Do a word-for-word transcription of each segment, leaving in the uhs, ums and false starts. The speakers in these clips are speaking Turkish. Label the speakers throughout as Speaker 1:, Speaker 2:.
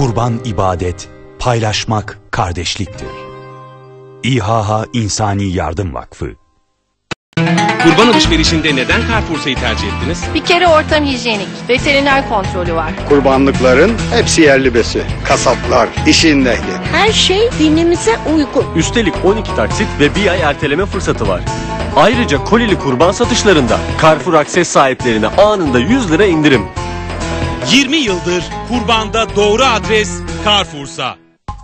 Speaker 1: Kurban ibadet, paylaşmak kardeşliktir. İHA İnsani Yardım Vakfı.
Speaker 2: Kurban alışverişinde neden Carrefour'u tercih ettiniz?
Speaker 3: Bir kere ortam hijyenik, veteriner kontrolü var.
Speaker 4: Kurbanlıkların hepsi yerli besi. Kasaplar, işin ehli.
Speaker 5: Her şey dinimize uygun.
Speaker 6: Üstelik on iki taksit ve bir ay erteleme fırsatı var. Ayrıca kolili kurban satışlarında Carrefour Akses sahiplerine anında yüz lira indirim.
Speaker 2: yirmi yıldır kurbanda doğru adres Carrefour'sa.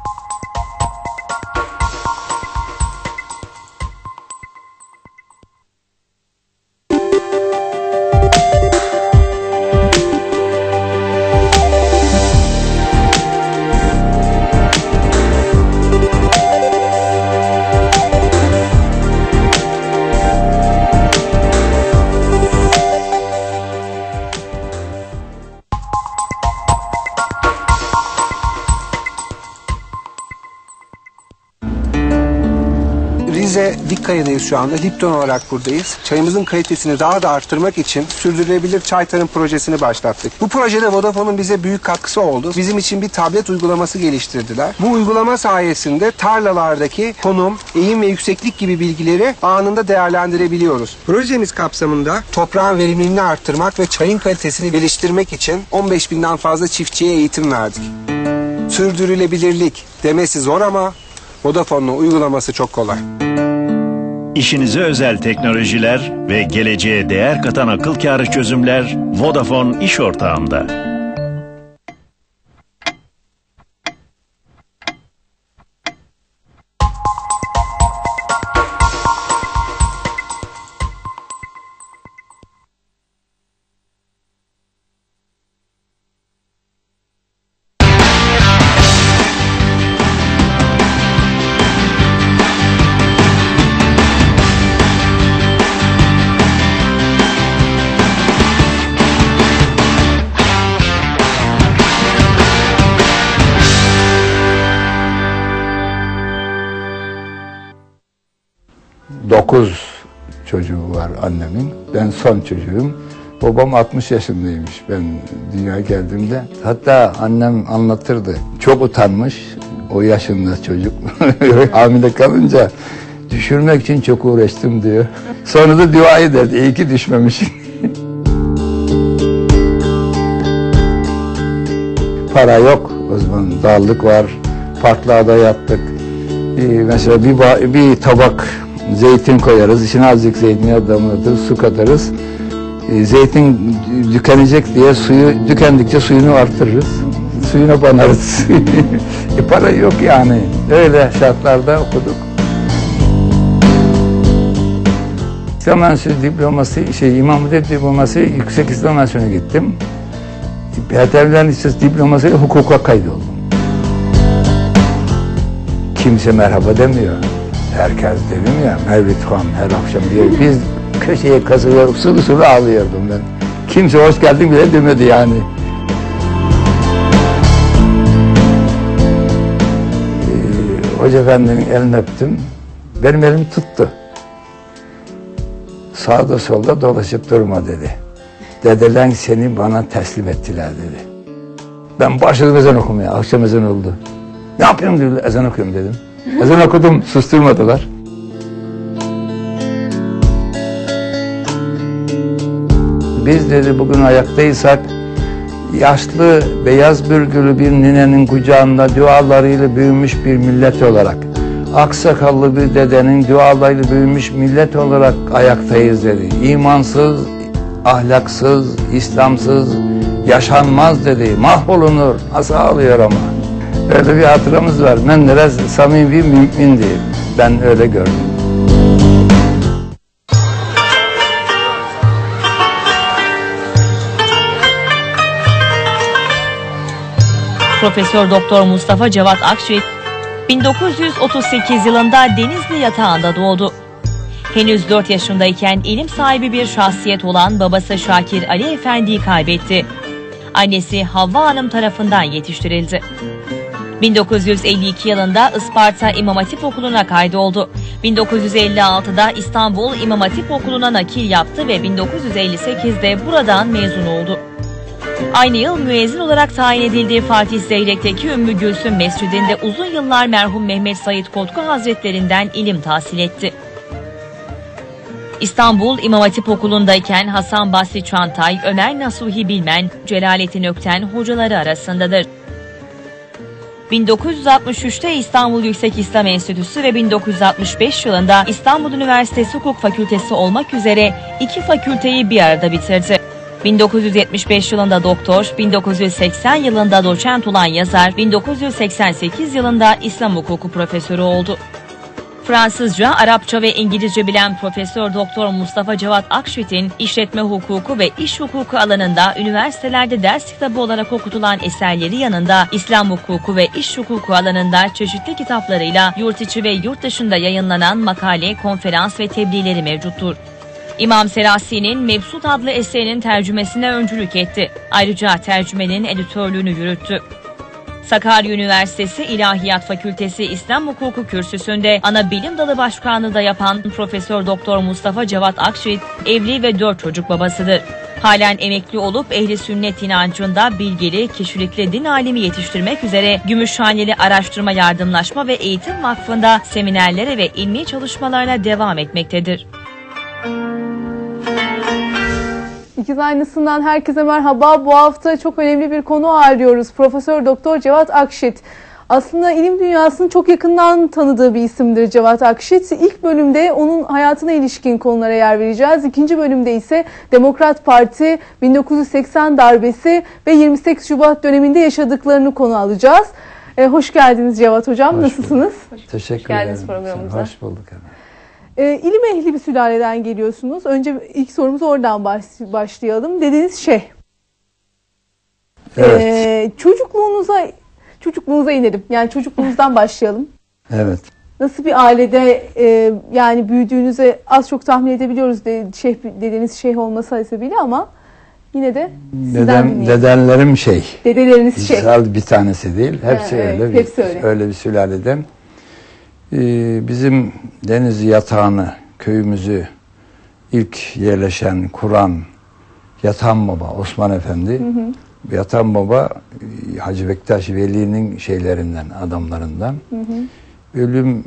Speaker 7: Rize Dikkaya'dayız şu anda. Lipton olarak buradayız. Çayımızın kalitesini daha da arttırmak için sürdürülebilir çay tarım projesini başlattık. Bu projede Vodafone'un bize büyük katkısı oldu. Bizim için bir tablet uygulaması geliştirdiler. Bu uygulama sayesinde tarlalardaki konum, eğim ve yükseklik gibi bilgileri anında değerlendirebiliyoruz. Projemiz kapsamında toprağın verimliliğini arttırmak ve çayın kalitesini geliştirmek için on beş binden fazla çiftçiye eğitim verdik. Sürdürülebilirlik demesi zor ama Vodafone'un uygulaması çok kolay.
Speaker 8: İşinize özel teknolojiler ve geleceğe değer katan akıl kârı çözümler Vodafone iş ortağında.
Speaker 9: Dokuz çocuğu var annemin. Ben son çocuğum. Babam altmış yaşındaymış ben dünyaya geldiğimde. Hatta annem anlatırdı. Çok utanmış o yaşında çocuk. Hamile kalınca düşürmek için çok uğraştım diyor. Sonra da dua ederdi. İyi ki düşmemişim. Para yok o zaman. Darlık var. Parklarda yattık. Ee, mesela bir, bir tabak zeytin koyarız, içine azıcık zeytinyağı damlatırız, su katarız. E, zeytin tükenecek diye suyu, tükendikçe suyunu artırırız. Suyuna banarız. e, para yok yani. Öyle şartlarda okuduk. İslam Mühendisliği diploması, şey, İmam Hatip diploması, yüksek İslam Mühendisliği'ne gittim. Peygamberlerin Lisesi diplomasıyla hukuka kaydoldum. Kimse merhaba demiyor. Herkes dedim ya, Mevlid Han her akşam diyor. Biz köşeye kazılıyor, sulu sulu ağlıyordum ben. Kimse hoş geldin bile demedi yani. Ee, Hoca Efendi'nin elini öptüm. Benim elimi tuttu. Sağda solda dolaşıp durma dedi. Dedeler seni bana teslim ettiler dedi. Ben başladım ezan okumaya, akşam ezan oldu. Ne yapıyorum dedi, ezan okuyorum dedim. Ezan okudum, susturmadılar. Biz dedi bugün ayaktaysak, yaşlı, beyaz bürgülü bir ninenin kucağında dualarıyla büyümüş bir millet olarak, aksakallı bir dedenin dualarıyla büyümüş millet olarak ayaktayız dedi. İmansız, ahlaksız, İslamsız yaşanmaz dedi, mahvolunur, nasıl ağlıyor ama. Öyle bir hatıramız var. Menderes samimi bir mümindi. Ben öyle gördüm.
Speaker 10: Profesör Doktor Mustafa Cevat Akçay bin dokuz yüz otuz sekiz yılında Denizli yatağında doğdu. Henüz dört yaşındayken ilim sahibi bir şahsiyet olan babası Şakir Ali Efendi'yi kaybetti. Annesi Havva Hanım tarafından yetiştirildi. bin dokuz yüz elli iki yılında Isparta İmam Hatip Okulu'na kaydoldu. bin dokuz yüz elli altıda İstanbul İmam Hatip Okulu'na nakil yaptı ve bin dokuz yüz elli sekizde buradan mezun oldu. Aynı yıl müezzin olarak tayin edildiği Fatih Zeyrek'teki Ümmü Gülsüm Mescidi'nde uzun yıllar merhum Mehmet Said Kotku Hazretlerinden ilim tahsil etti. İstanbul İmam Hatip Okulu'ndayken Hasan Basri Çantay, Ömer Nasuhi Bilmen, Celalettin Ökten hocaları arasındadır. bin dokuz yüz altmış üçte İstanbul Yüksek İslam Enstitüsü ve bin dokuz yüz altmış beş yılında İstanbul Üniversitesi Hukuk Fakültesi olmak üzere iki fakülteyi bir arada bitirdi. bin dokuz yüz yetmiş beş yılında doktor, bin dokuz yüz seksen yılında doçent olan yazar, bin dokuz yüz seksen sekiz yılında İslam hukuku profesörü oldu. Fransızca, Arapça ve İngilizce bilen Profesör Doktor Mustafa Cevat Akşit'in işletme hukuku ve iş hukuku alanında üniversitelerde ders kitabı olarak okutulan eserleri yanında İslam hukuku ve iş hukuku alanında çeşitli kitaplarıyla yurt içi ve yurt dışında yayınlanan makale, konferans ve tebliğleri mevcuttur. İmam Serasi'nin Mebsut adlı eserinin tercümesine öncülük etti. Ayrıca tercümenin editörlüğünü yürüttü. Sakarya Üniversitesi İlahiyat Fakültesi İslam Hukuku Kürsüsü'nde ana bilim dalı başkanlığı da yapan Profesör Doktor Mustafa Cevat Akşit, evli ve dört çocuk babasıdır. Halen emekli olup ehli sünnet inancında bilgili, kişilikli din alimi yetiştirmek üzere Gümüşhaneli Araştırma Yardımlaşma ve Eğitim Vakfı'nda seminerlere ve ilmi çalışmalarına devam etmektedir.
Speaker 11: İkiz Aynası'ndan herkese merhaba. Bu hafta çok önemli bir konu ağırlıyoruz. Profesör Doktor Cevat Akşit. Aslında ilim dünyasının çok yakından tanıdığı bir isimdir Cevat Akşit. İlk bölümde onun hayatına ilişkin konulara yer vereceğiz. İkinci bölümde ise Demokrat Parti, bin dokuz yüz seksen darbesi ve yirmi sekiz Şubat döneminde yaşadıklarını konu alacağız. Ee, hoş geldiniz Cevat Hocam.
Speaker 9: Hoş
Speaker 11: Nasılsınız?
Speaker 9: Bulduk. Teşekkür
Speaker 11: hoş geldiniz
Speaker 9: ederim.
Speaker 11: programımıza.
Speaker 9: Hoş bulduk. Evet.
Speaker 11: E, ilim ehli bir sülaleden geliyorsunuz. Önce ilk sorumuzu oradan baş, başlayalım. Dediniz şey.
Speaker 9: Evet.
Speaker 11: E, çocukluğunuza çocukluğunuza inelim. Yani çocukluğunuzdan başlayalım.
Speaker 9: Evet.
Speaker 11: Nasıl bir ailede e, yani büyüdüğünüzü az çok tahmin edebiliyoruz. De, şeyh, dedeniz şeyh olması hasebiyle ama yine de
Speaker 9: Dedem, dedenlerim şey.
Speaker 11: Dedeleriniz şey.
Speaker 9: Bir tanesi değil. Hepsi
Speaker 11: ha,
Speaker 9: öyle.
Speaker 11: Evet,
Speaker 9: bir,
Speaker 11: hepsi öyle.
Speaker 9: Öyle bir sülaleden. Ee, bizim Denizli Yatağı'nı, köyümüzü ilk yerleşen, kuran Yatan Baba, Osman Efendi. Hı hı. Yatan Baba, Hacı Bektaş Veli'nin şeylerinden, adamlarından. Hı hı. Ölüm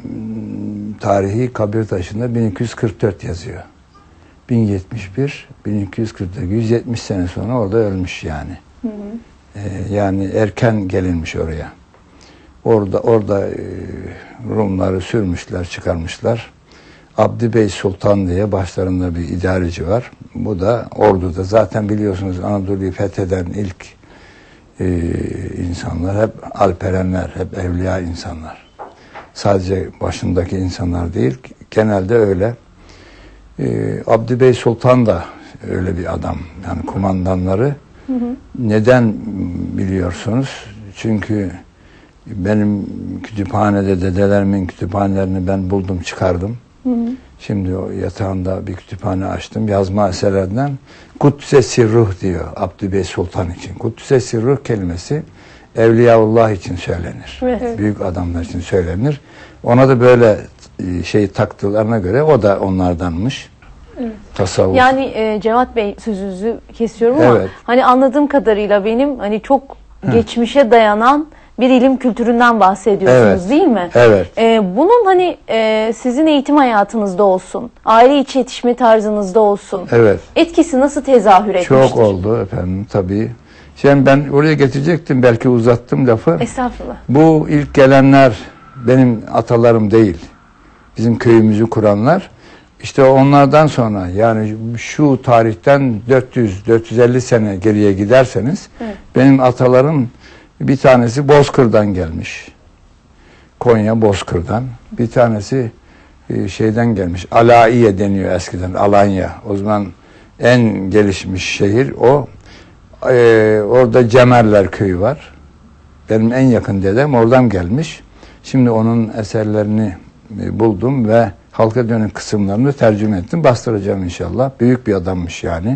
Speaker 9: tarihi kabir taşında bin iki yüz kırk dört yazıyor. bin yetmiş bir, bin iki yüz kırk dört, yüz yetmiş sene sonra orada ölmüş yani. Hı hı. Ee, yani erken gelinmiş oraya. Orada orada e, Rumları sürmüşler, çıkarmışlar. Abdi Bey Sultan diye başlarında bir idareci var. Bu da orduda. Zaten biliyorsunuz Anadolu'yu fetheden ilk e, insanlar hep alperenler, hep evliya insanlar. Sadece başındaki insanlar değil, genelde öyle. E, Abdi Bey Sultan da öyle bir adam. Yani kumandanları. Hı hı. Neden biliyorsunuz? Çünkü benim kütüphanede dedelerimin kütüphanelerini ben buldum, çıkardım. Hı hı. Şimdi o yatağında bir kütüphane açtım. Yazma eserlerden Kuddise Ruh diyor Abdü Bey Sultan için. Kuddise Ruh kelimesi Evliyaullah için söylenir. Evet. Büyük adamlar için söylenir. Ona da böyle şey taktılarına göre o da onlardanmış.
Speaker 12: Evet.
Speaker 9: Tasavvuf.
Speaker 12: Yani e, Cevat Bey, sözünüzü kesiyorum ama evet. Hani anladığım kadarıyla benim hani çok Hı. geçmişe dayanan bir ilim kültüründen bahsediyorsunuz, evet. Değil mi?
Speaker 9: Evet.
Speaker 12: Ee, bunun hani e, sizin eğitim hayatınızda olsun, aile içi yetişme tarzınızda olsun.
Speaker 9: Evet.
Speaker 12: Etkisi nasıl tezahür etmiştir?
Speaker 9: Çok oldu efendim tabii. Şimdi ben oraya getirecektim, belki uzattım lafı.
Speaker 12: Estağfurullah.
Speaker 9: Bu ilk gelenler benim atalarım değil. Bizim köyümüzü kuranlar. İşte onlardan sonra yani şu tarihten dört yüz dört yüz elli sene geriye giderseniz evet. Benim atalarım bir tanesi Bozkır'dan gelmiş. Konya Bozkır'dan. Bir tanesi e, şeyden gelmiş. Alaiye deniyor eskiden. Alanya. O zaman en gelişmiş şehir o. E, orada Cemerler köyü var. Benim en yakın dedem oradan gelmiş. Şimdi onun eserlerini e, buldum ve halka dönük kısımlarını tercüme ettim. Bastıracağım inşallah. Büyük bir adammış yani.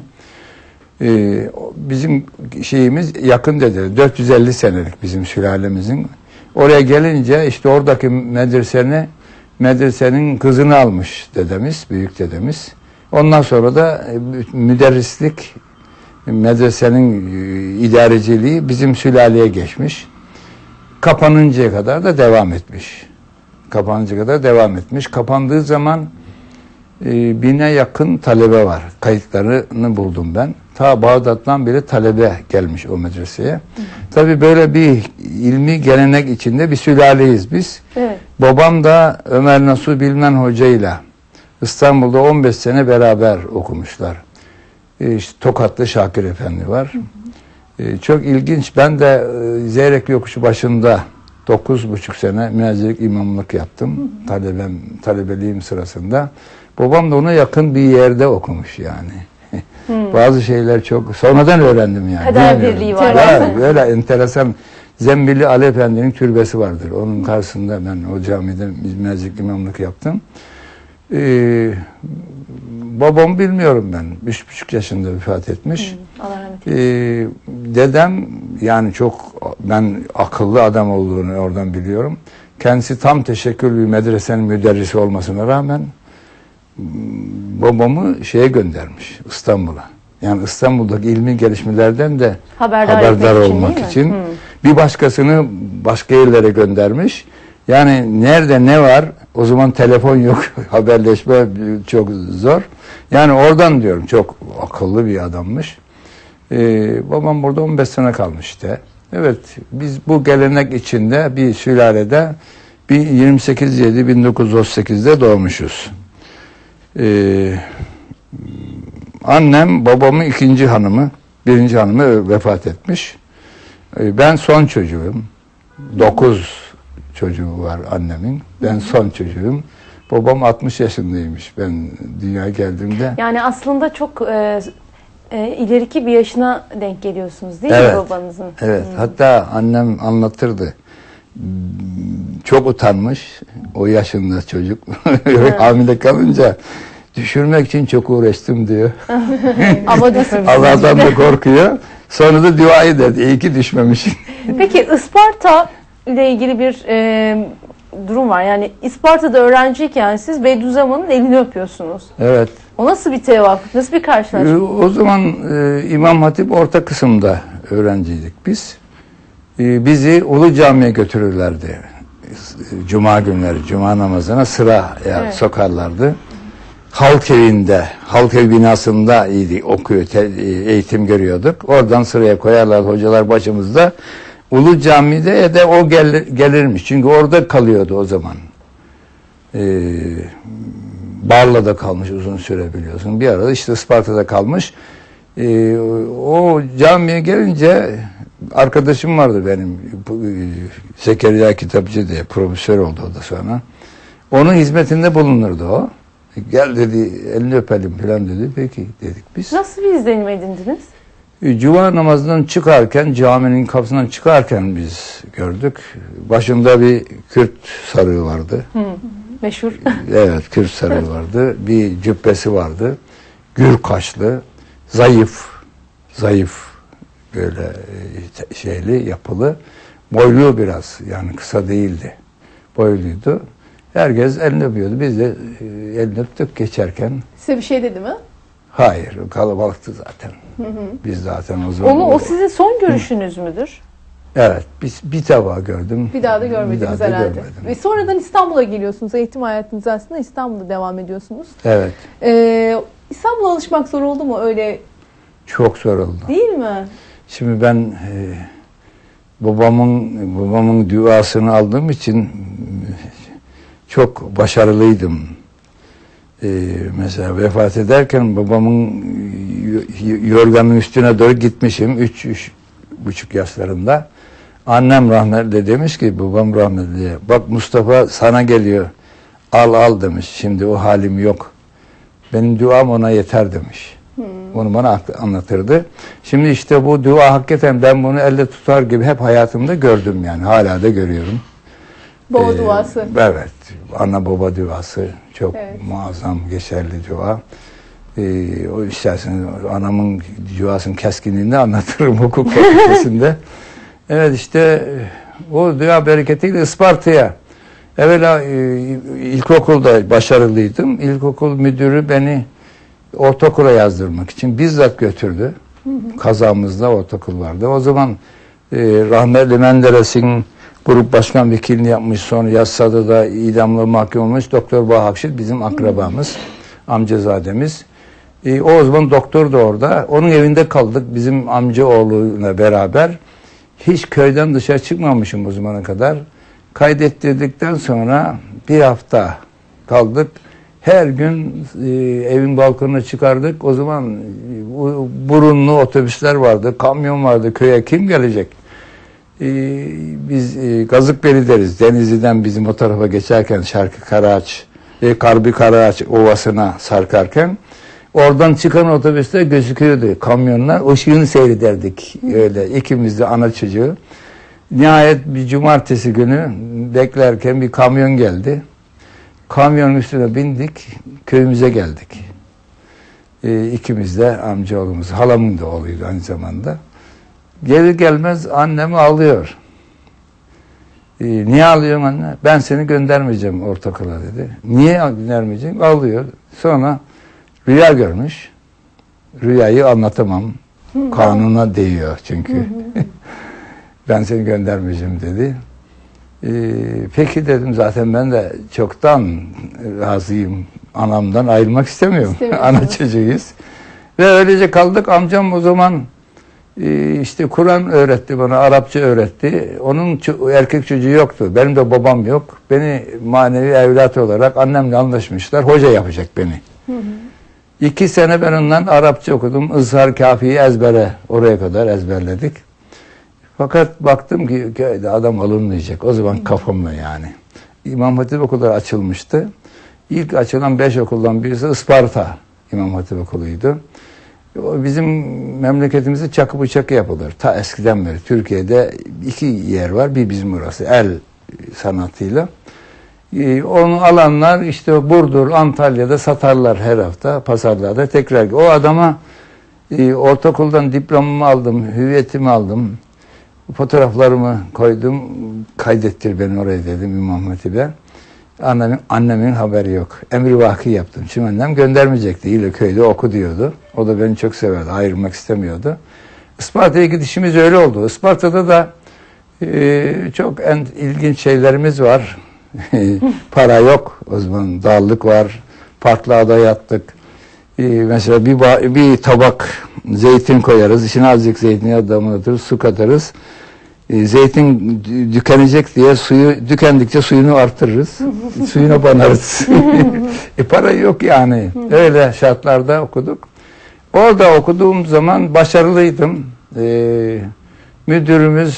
Speaker 9: Ee, bizim şeyimiz yakın dedi. dört yüz elli senelik bizim sülalemizin. Oraya gelince işte oradaki medreseni, medresenin kızını almış dedemiz, büyük dedemiz. Ondan sonra da müderrislik medresenin idareciliği bizim sülaleye geçmiş. Kapanıncaya kadar da devam etmiş. Kapanıncaya kadar devam etmiş. Kapandığı zaman e, bine yakın talebe var. Kayıtlarını buldum ben. Ta Bağdat'tan beri talebe gelmiş o medreseye. Tabii böyle bir ilmi gelenek içinde bir sülaleyiz biz. Evet. Babam da Ömer Nasuh Bilmen hocayla İstanbul'da on beş sene beraber okumuşlar. E, işte Tokatlı Şakir Efendi var. Hı hı. E, çok ilginç. Ben de e, Zeyrek Yokuşu başında dokuz buçuk sene müezzinlik imamlık yaptım. Hı hı. Talebem, talebeliğim sırasında. Babam da ona yakın bir yerde okumuş yani. Hmm. Bazı şeyler çok sonradan öğrendim yani.
Speaker 12: Kader birliği var.
Speaker 9: Ya, böyle enteresan. Zembili Ali Efendi'nin türbesi vardır. Onun karşısında ben o camide müezzinlik imamlık yaptım. Ee, babam bilmiyorum ben. Üç buçuk yaşında vefat etmiş. Hmm. Allah rahmet eylesin. Ee, dedem yani çok ben akıllı adam olduğunu oradan biliyorum. Kendisi tam teşekküllü bir medresenin müderrisi olmasına rağmen babamı şeye göndermiş, İstanbul'a. Yani İstanbul'daki ilmi gelişmelerden de haberdar, haberdar olmak için. için. Hmm. Bir başkasını başka yerlere göndermiş. Yani nerede ne var? O zaman telefon yok, haberleşme çok zor. Yani oradan diyorum, çok akıllı bir adammış. Ee, babam burada on beş sene kalmış işte. Evet, biz bu gelenek içinde bir sülalede yirmi sekiz yedi bin dokuz yüz otuz sekiz'de doğmuşuz. Ee, annem babamın ikinci hanımı, birinci hanımı vefat etmiş. Ee, ben son çocuğum. Dokuz çocuğu var annemin. Ben son çocuğum. Babam altmış yaşındaymış ben dünyaya geldiğimde.
Speaker 12: Yani aslında çok e, e, ileriki bir yaşına denk geliyorsunuz değil
Speaker 9: evet,
Speaker 12: mi babanızın?
Speaker 9: Evet. Hmm. Hatta annem anlatırdı. Çok utanmış. O yaşında çocuk. Hamile kalınca düşürmek için çok uğraştım diyor.
Speaker 12: Ama
Speaker 9: Allah'tan da korkuyor. Sonra da dua eder. İyi ki düşmemişim.
Speaker 12: Peki Isparta ile ilgili bir e, durum var. Yani İsparta'da öğrenciyken siz Bediüzzaman'ın elini öpüyorsunuz.
Speaker 9: Evet.
Speaker 12: O nasıl bir tevafuk? Nasıl bir karşılaşma?
Speaker 9: O zaman e, İmam Hatip orta kısımda öğrenciydik biz. E, bizi Ulu Cami'ye götürürlerdi. Cuma günleri, Cuma namazına sıraya evet. sokarlardı. Halk evinde, halk ev binasında iyiydi, okuyor, te, eğitim görüyorduk. Oradan sıraya koyarlardı hocalar başımızda. Ulu Cami'de de o gel, gelirmiş. Çünkü orada kalıyordu o zaman. Ee, Barla'da kalmış uzun süre biliyorsun. Bir arada işte Isparta'da kalmış. Ee, o camiye gelince arkadaşım vardı benim. Zekeriya Kitapçı diye profesör oldu o da sonra. Onun hizmetinde bulunurdu o. Gel dedi, elini öpelim falan dedi. Peki dedik biz.
Speaker 12: Nasıl bir izlenim edindiniz?
Speaker 9: Cuma namazından çıkarken, caminin kapısından çıkarken biz gördük. Başında bir Kürt sarığı vardı.
Speaker 12: Hı, meşhur.
Speaker 9: Evet, Kürt sarığı vardı. Bir cübbesi vardı. Gür kaşlı, zayıf, zayıf böyle şeyli, yapılı. Boylu biraz, yani kısa değildi. Boyluydu. Herkes elini öpüyordu. Biz de elini öptük geçerken.
Speaker 11: Size bir şey dedi mi?
Speaker 9: Hayır, kalabalıktı zaten. Hı hı. Biz zaten o zaman...
Speaker 12: Onu, o sizin son görüşünüz hı. müdür?
Speaker 9: Evet, biz bir defa gördüm.
Speaker 11: Bir daha da görmediniz daha herhalde. Da Ve sonradan İstanbul'a geliyorsunuz. Eğitim hayatınız aslında İstanbul'da devam ediyorsunuz.
Speaker 9: Evet.
Speaker 11: Ee, İstanbul'a alışmak zor oldu mu öyle?
Speaker 9: Çok zor oldu.
Speaker 11: Değil mi?
Speaker 9: Şimdi ben e, babamın babamın duasını aldığım için çok başarılıydım. Ee, mesela vefat ederken babamın yorganın üstüne doğru gitmişim. Üç, üç buçuk yaşlarında. Annem rahmetli demiş ki, babam rahmetli, bak Mustafa sana geliyor. Al al demiş. Şimdi o halim yok. Benim duam ona yeter demiş. Hmm. Onu bana anlatırdı. Şimdi işte bu dua hakikaten ben bunu elde tutar gibi hep hayatımda gördüm yani. Hala da görüyorum.
Speaker 11: Baba ee, duası.
Speaker 9: Evet. Ana baba duası. Çok evet. muazzam, geçerli dua. Ee, o isterseniz anamın duasının keskinliğini anlatırım hukuk fakültesinde. Evet işte o dua bereketiyle Isparta'ya. Evvela e, ilkokulda başarılıydım. İlkokul müdürü beni ortaokula yazdırmak için bizzat götürdü. Kazamızda ortaokul vardı. O zaman e, rahmetli Menderes'in grup başkan vekilini yapmış, sonra Yassıada da idamla mahkum olmuş Doktor Bahakşit bizim akrabamız, amcazademiz. E, o, o zaman doktor da orada. Onun evinde kaldık bizim amcaoğluyla beraber. Hiç köyden dışarı çıkmamışım o zamana kadar. Kaydettirdikten sonra bir hafta kaldık. Her gün e, evin balkonuna çıkardık. O zaman e, burunlu otobüsler vardı, kamyon vardı. Köye kim gelecek? E, biz e, Gazıkbeli deriz. Denizli'den bizim o tarafa geçerken Şarkı Karaağaç, e, Karbi Karaağaç Ovası'na sarkarken oradan çıkan otobüsler gözüküyordu. Kamyonlar. Işığını seyrederdik. Öyle ikimiz de ana çocuğu. Nihayet bir cumartesi günü beklerken bir kamyon geldi. Kamyonun üstüne bindik, köyümüze geldik. E, ikimiz de amcaoğlumuz, halamın da oğluydu aynı zamanda. Gelir gelmez annemi alıyor. E, niye alıyorsun anne? Ben seni göndermeyeceğim ortaokula dedi. Niye göndermeyeceğim? Alıyor. Sonra rüya görmüş. Rüyayı anlatamam. Kanuna değiyor çünkü. Ben seni göndermeyeceğim dedi. Ee, peki dedim, zaten ben de çoktan razıyım. Anamdan ayrılmak istemiyorum. Ana çocuğuyuz. Ve öylece kaldık. Amcam o zaman e, işte Kur'an öğretti bana, Arapça öğretti. Onun erkek çocuğu yoktu. Benim de babam yok. Beni manevi evlat olarak annemle anlaşmışlar. Hoca yapacak beni. Hı hı. İki sene ben ondan Arapça okudum. Izhar Kafi'yi ezbere, oraya kadar ezberledik. Fakat baktım ki köyde adam alınmayacak. O zaman kafamla yani. İmam Hatip okulları açılmıştı. İlk açılan beş okuldan birisi Isparta İmam Hatip okuluydu. O bizim memleketimizde çakı bıçakı yapılır. Ta eskiden beri Türkiye'de iki yer var. Bir bizim burası el sanatıyla. Ee, onu alanlar işte Burdur, Antalya'da satarlar her hafta pazarlarda tekrar. O adama e, ortaokuldan diplomamı aldım, hüviyetimi aldım. Fotoğraflarımı koydum, kaydettir beni oraya dedim İmam Hatip'e. Annemin, annemin haberi yok. Emrivaki yaptım. Şimdi annem göndermeyecekti. İle köyde oku diyordu. O da beni çok severdi. Ayrılmak istemiyordu. Isparta'ya gidişimiz öyle oldu. Isparta'da da e, çok en ilginç şeylerimiz var. Para yok. O zaman darlık var. Parklarda yattık. Ee, mesela bir, bir tabak zeytin koyarız. İçine azıcık zeytinyağı damlatırız. Su katarız. Ee, zeytin tükenecek diye suyu tükendikçe suyunu artırırız. Suyuna banarız. e, para yok yani. Öyle şartlarda okuduk. Orada okuduğum zaman başarılıydım. Ee, müdürümüz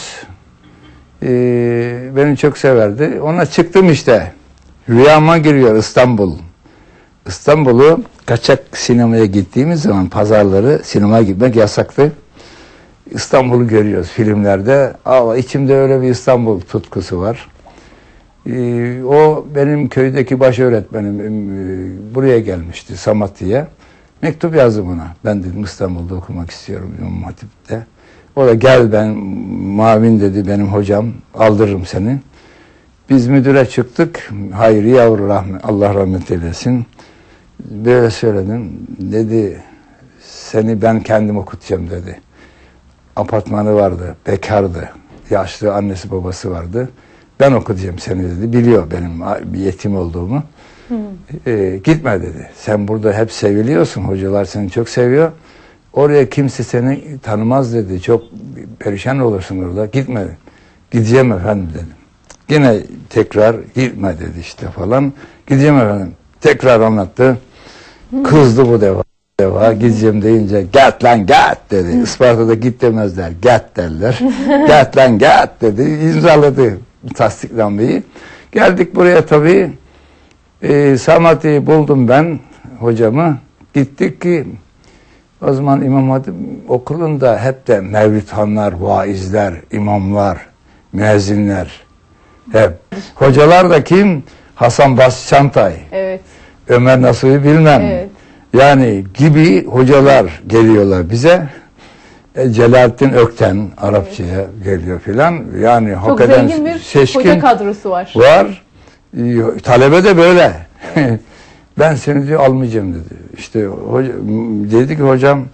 Speaker 9: e, beni çok severdi. Ona çıktım işte. Rüyama giriyor İstanbul. İstanbul'u kaçak sinemaya gittiğimiz zaman pazarları sinemaya gitmek yasaktı. İstanbul'u görüyoruz filmlerde. Ama içimde öyle bir İstanbul tutkusu var. Ee, o benim köydeki baş öğretmenim e, buraya gelmişti Samatya'ya. Mektup yazdım ona. Ben dedim İstanbul'da okumak istiyorum İmam Hatip'te. O da gel ben Mavin dedi benim hocam aldırırım seni. Biz müdüre çıktık. Hayır yavru rahmet, Allah rahmet eylesin. Böyle söyledim. Dedi seni ben kendim okutacağım dedi. Apartmanı vardı, bekardı. Yaşlı annesi babası vardı. Ben okutacağım seni dedi. Biliyor benim bir yetim olduğumu. Ee, gitme dedi. Sen burada hep seviliyorsun. Hocalar seni çok seviyor. Oraya kimse seni tanımaz dedi. Çok perişan olursun orada. Gitme. Gideceğim efendim dedim. Yine tekrar gitme dedi işte falan. Gideceğim efendim. Tekrar anlattı. Kızdı bu defa. defa. Gideceğim deyince get lan get dedi. Isparta'da git demezler. Get derler. Get lan get dedi. İmzaladı tasdiknameyi. Geldik buraya tabii. E, Samatya'yı buldum ben hocamı. Gittik ki o zaman İmam Hatip okulunda hep de mevlüthanlar, vaizler, imamlar, müezzinler hep. Hocalar da kim? Hasan Basri Çantay. Evet. Ömer Nasuh'u bilmem. Evet. Yani gibi hocalar geliyorlar bize. E, Celalettin Ökten Arapçaya evet. geliyor filan. Yani
Speaker 11: çok
Speaker 9: hakikaten
Speaker 11: zengin bir
Speaker 9: seçkin
Speaker 11: hoca kadrosu var.
Speaker 9: Var. E, talebe de böyle. Evet. Ben seni diyor almayacağım dedi. İşte hoca, dedi ki hocam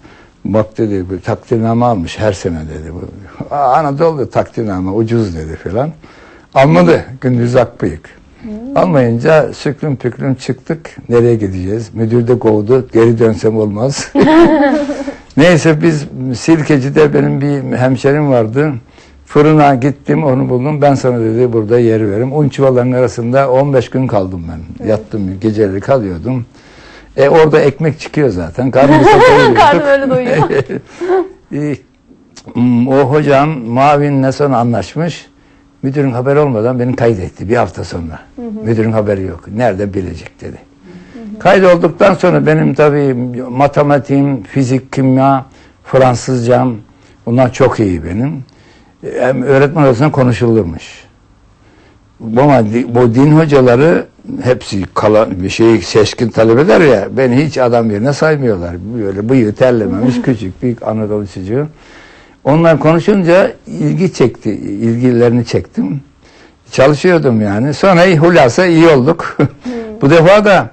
Speaker 9: Bak dedi, bu takdirname almış her sene dedi. Bu. Anadolu'da takdirname ucuz dedi falan. Almadı Gündüz Akbıyık. Hmm. Almayınca süklüm püklüm çıktık. Nereye gideceğiz? Müdür de kovdu. Geri dönsem olmaz. Neyse biz Sirkeci'de benim bir hemşerim vardı. Fırına gittim, onu buldum. Ben sana dedi burada yer veririm. Un çuvallarının arasında on beş gün kaldım ben. Evet. Yattım, geceleri kalıyordum. E orada ekmek çıkıyor zaten. Karnımı
Speaker 12: Karnım öyle doyuyor.
Speaker 9: e, o hocam muavinle sonra anlaşmış. Müdürün haberi olmadan beni kaydetti bir hafta sonra. Hı hı. Müdürün haberi yok. Nerede bilecek dedi. Hı hı. Kaydolduktan sonra benim tabii matematiğim, fizik, kimya, Fransızcam bunlar çok iyi benim. Hem öğretmen odasında konuşulurmuş. Ama bu din hocaları hepsi kalan bir şey seçkin talebeler ya, beni hiç adam yerine saymıyorlar. Böyle bıyığı terlememiş küçük bir Anadolu çocuğu. Onlar konuşunca ilgi çekti, ilgilerini çektim. Çalışıyordum yani. Sonra hulasa iyi olduk. Bu defa da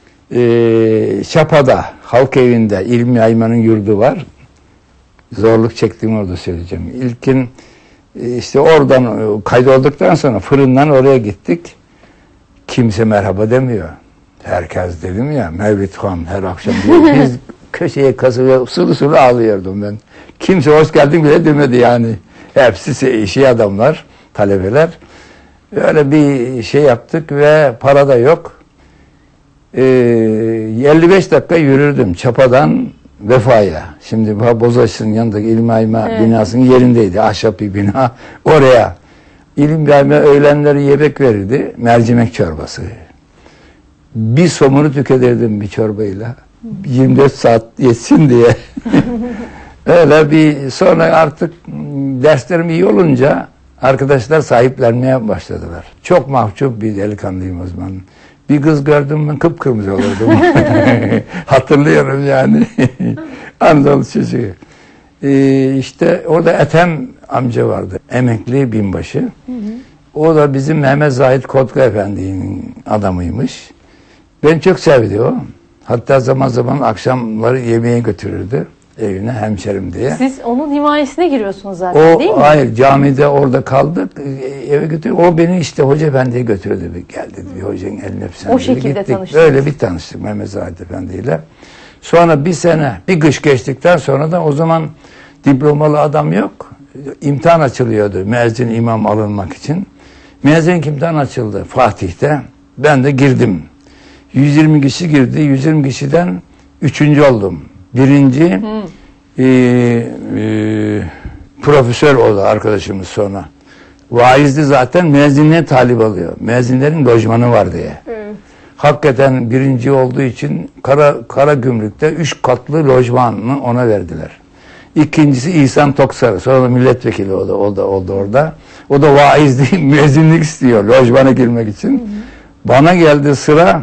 Speaker 9: e, Çapa'da, halk evinde İlmi Ayman'ın yurdu var. Zorluk çektiğimi orada söyleyeceğim. İlkin işte oradan kaydolduktan sonra fırından oraya gittik. Kimse merhaba demiyor. Herkes dedim ya, Mevlid Han her akşam diyor. Biz köşeye kasıp sulu sulu ağlıyordum ben. Kimse hoş geldin bile demedi yani. Hepsi işi adamlar, talebeler. Öyle bir şey yaptık ve para da yok. Ee, elli beş dakika yürürdüm Çapa'dan Vefa'ya. Şimdi Bozaç'ın yanındaki İlmi Ayma evet. binasının yerindeydi. Ahşap bir bina. Oraya İlmi Ayma öğlenleri yemek verirdi. Mercimek çorbası. Bir somunu tüketirdim bir çorbayla. yirmi dört saat yetsin diye. Öyle bir sonra artık derslerim iyi olunca arkadaşlar sahiplenmeye başladılar. Çok mahcup bir delikanlıyım o zaman. Bir kız gördüm ben kıpkırmızı olurdum. Hatırlıyorum yani. Anadolu çocuğu. Ee, işte orada Ethem amca vardı. Emekli binbaşı. Hı hı. O da bizim Mehmet Zahid Kotku Efendi'nin adamıymış. Ben çok sevdi o. Hatta zaman zaman akşamları yemeğe götürürdü. Evine hemşerim diye.
Speaker 12: Siz onun himayesine giriyorsunuz zaten
Speaker 9: o,
Speaker 12: değil mi?
Speaker 9: Hayır, camide orada kaldık. Eve götürdü. O beni işte Hoca Efendi'ye götürdü. Gel dedi, bir hocanın elini öpsen.
Speaker 12: O şekilde
Speaker 9: gittik.
Speaker 12: Tanıştınız.
Speaker 9: Öyle bir tanıştık Mehmet Zahid Efendi ile. Sonra bir sene, bir kış geçtikten sonra da o zaman diplomalı adam yok. İmtihan açılıyordu müezzin imam alınmak için. Müezzin imtihan açıldı Fatih'te. Ben de girdim. yüz yirmi kişi girdi. yüz yirmi kişiden üçüncü oldum. Birinci e, e, profesör oldu arkadaşımız sonra. Vaizdi zaten, müezzinliğe talip alıyor. Müezzinlerin lojmanı var diye. Evet. Hakikaten birinci olduğu için Kara, Kara Gümrük'te üç katlı lojmanını ona verdiler. İkincisi İhsan Toksarı. Sonra da milletvekili oldu, oldu, oldu orada. O da vaiz değil, müezzinlik istiyor lojmana girmek için. Hı hı. Bana geldi sıra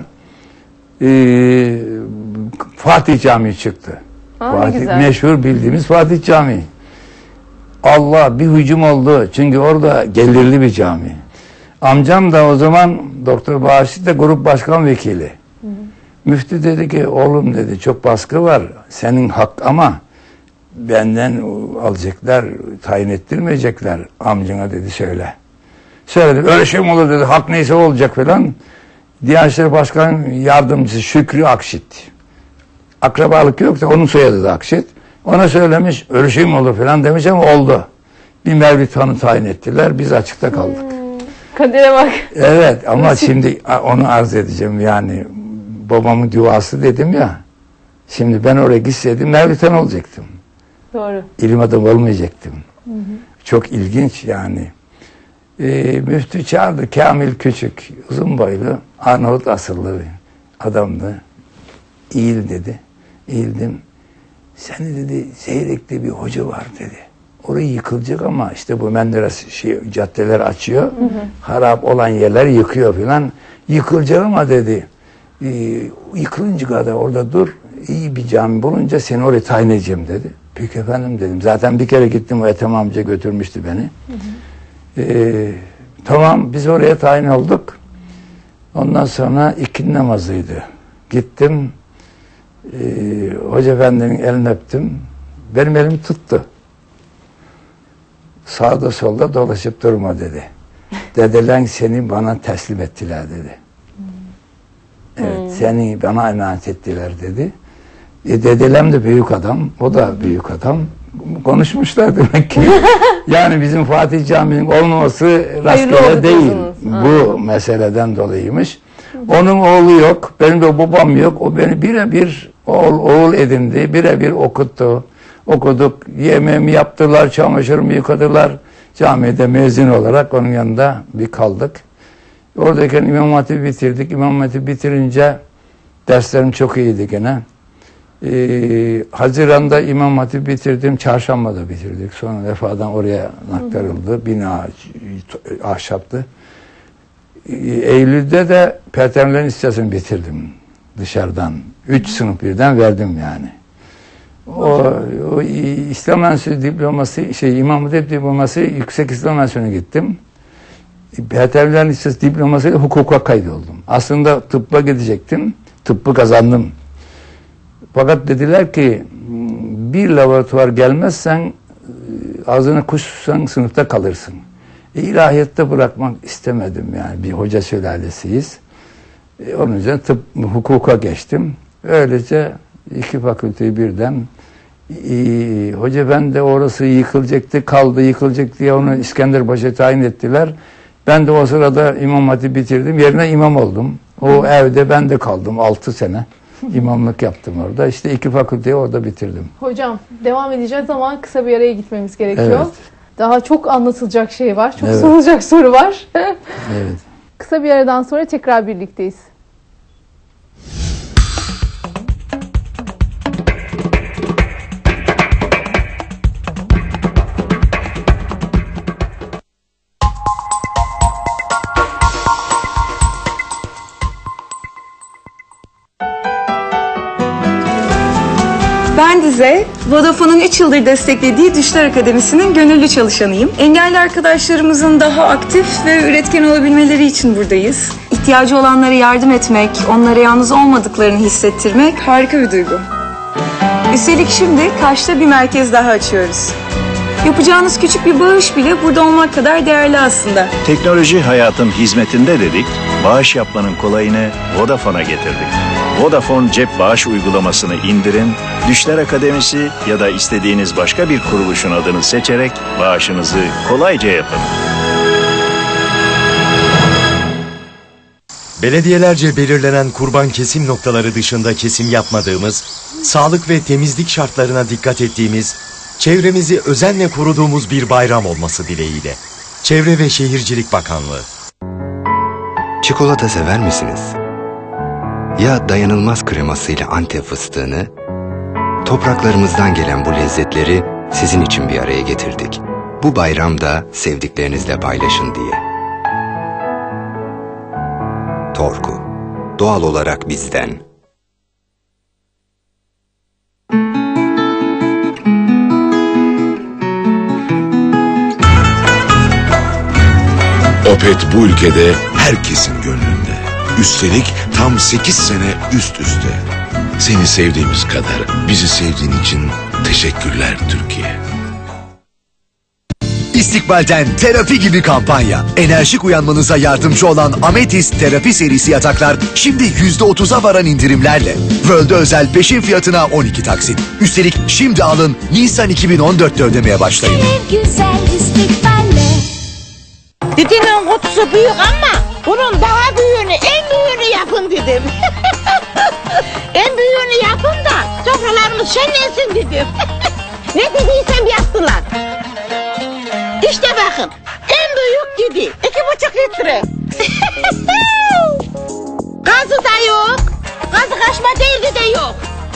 Speaker 9: e, Fatih Camii çıktı. Aa, Fatih, meşhur bildiğimiz Fatih Camii. Allah, bir hücum oldu. Çünkü orada gelirli bir cami. Amcam da o zaman Doktor Bağışçı da grup başkan vekili. Hı hı. Müftü dedi ki oğlum dedi çok baskı var. Senin hak ama benden alacaklar, tayin ettirmeyecekler. Amcana dedi söyle. Söyledim. Öyle şey mi olur dedi. Hak neyse olacak falan. Diyanet İşleri Başkanı Yardımcısı Şükrü Akşit. Akrabalık yok da onun soyadı da Akşit. Ona söylemiş. Öyle şey mi olur falan demiş ama oldu. Bir Mevlid Han'ı tayin ettiler. Biz açıkta kaldık. Hmm,
Speaker 12: kadere bak.
Speaker 9: Evet ama şimdi onu arz edeceğim yani. Babamın duası dedim ya. Şimdi ben oraya gitseydim Mevlid Han olacaktım.
Speaker 12: Doğru.
Speaker 9: İlim adamı olmayacaktım.
Speaker 12: Hı hı.
Speaker 9: Çok ilginç yani. Ee, müftü çağırdı. Kamil Küçük, uzun boylu, Arnavut asıllı bir adamdı. İyil dedi. İyildim. Seni dedi Zeyrek'te bir hoca var dedi. Orayı yıkılacak ama işte bu Menderes şey, caddeler açıyor. Hı hı. Harap olan yerler yıkıyor filan. Yıkılacak ama dedi. E, yıkılınca kadar orada dur. İyi bir cami bulunca seni oraya tayin edeceğim dedi. Peki efendim dedim. Zaten bir kere gittim, o Ethem amca götürmüştü beni. Hı hı. E, tamam biz oraya tayin olduk. Ondan sonra ikindi namazıydı. Gittim. Ee, Hoca Efendi'nin elini öptüm. Benim elimi tuttu. Sağda solda dolaşıp durma dedi. Dedelen seni bana teslim ettiler dedi. Evet, hmm. seni bana emanet ettiler dedi. E, dedelem de büyük adam, o da büyük adam. Konuşmuşlar demek ki. Yani bizim Fatih Camii'nin olmaması rastgele değil. Bu meseleden dolayıymış. Onun oğlu yok, benim de babam yok. O beni birebir oğul, oğul edindi, birebir okuttu. Okuduk, yemeğimi yaptılar, çamaşırımı yıkadılar. Camide mezun olarak onun yanında bir kaldık. Oradayken İmam Hatip'i bitirdik. İmam Hatip'i bitirince derslerim çok iyiydi gene. Ee, Haziran'da İmam Hatip'i bitirdim, Çarşamba'da bitirdik. Sonra vefadan oraya aktarıldı. Bina ahşaptı. Ee, Eylül'de de Pertemlerin Lisesi'ni bitirdim dışarıdan. Üç sınıf birden verdim yani. O, o İslam Enstitüsü diploması, şey İmam Hatip diploması, Yüksek İslam Enstitüsü'ne gittim. Pertemlerin Lisesi diplomasıyla hukuka kaydoldum. Aslında tıbba gidecektim. Tıbbı kazandım. Fakat dediler ki bir laboratuvar gelmezsen ağzını kussan sınıfta kalırsın. E, ilahiyatta bırakmak istemedim yani. Bir hoca sülalesiyiz. E, onun üzerine tıp, hukuka geçtim. Öylece iki fakülteyi birden e, hoca ben de orası yıkılacaktı, kaldı yıkılacak diye onu İskenderbaş'a tayin ettiler. Ben de o sırada İmam Hatip bitirdim. Yerine imam oldum. O evde ben de kaldım altı sene. İmamlık yaptım orada. İşte iki fakülteyi orada bitirdim.
Speaker 11: Hocam devam edeceğiz ama kısa bir araya gitmemiz gerekiyor.
Speaker 9: Evet.
Speaker 11: Daha çok anlatılacak şey var. Çok
Speaker 9: evet.
Speaker 11: sorulacak soru var.
Speaker 9: Evet.
Speaker 11: Kısa bir aradan sonra tekrar birlikteyiz.
Speaker 13: Ben Dize, Vodafone'un üç yıldır desteklediği Düşler Akademisi'nin gönüllü çalışanıyım. Engelli arkadaşlarımızın daha aktif ve üretken olabilmeleri için buradayız. İhtiyacı olanlara yardım etmek, onlara yalnız olmadıklarını hissettirmek harika bir duygu. Üstelik şimdi Kaş'ta bir merkez daha açıyoruz. Yapacağınız küçük bir bağış bile burada olmak kadar değerli aslında.
Speaker 8: Teknoloji hayatın hizmetinde dedik, bağış yapmanın kolayını Vodafone'a getirdik. Vodafone cep bağış uygulamasını indirin, Düşler Akademisi ya da istediğiniz başka bir kuruluşun adını seçerek bağışınızı kolayca yapın.
Speaker 14: Belediyelerce belirlenen kurban kesim noktaları dışında kesim yapmadığımız, sağlık ve temizlik şartlarına dikkat ettiğimiz, çevremizi özenle koruduğumuz bir bayram olması dileğiyle. Çevre ve Şehircilik Bakanlığı.
Speaker 15: Çikolata sever misiniz? Ya dayanılmaz kremasıyla Antep fıstığını, topraklarımızdan gelen bu lezzetleri sizin için bir araya getirdik. Bu bayramda sevdiklerinizle paylaşın diye. Torku, doğal olarak bizden.
Speaker 16: Opet bu ülkede herkesin gönlünde. Üstelik tam sekiz sene üst üste. Seni sevdiğimiz kadar bizi sevdiğin için teşekkürler Türkiye.
Speaker 17: İstikbal'den terapi gibi kampanya. Enerjik uyanmanıza yardımcı olan Ametist terapi serisi yataklar şimdi yüzde otuza varan indirimlerle. World'e özel peşin fiyatına on iki taksit. Üstelik şimdi alın, Nisan iki bin on dört'te ödemeye başlayın.
Speaker 5: Ev güzel istikballe.
Speaker 18: Didinin kutusu büyük ama bunun daha büyüğünü, en büyüğünü yapın dedim. En büyüğünü yapın da sofralarımız şenlensin dedim. Ne dediysem yaptılar. İşte bakın, en büyük dedi, iki buçuk litre. Gazı da yok, gazı kaçma derdi de yok.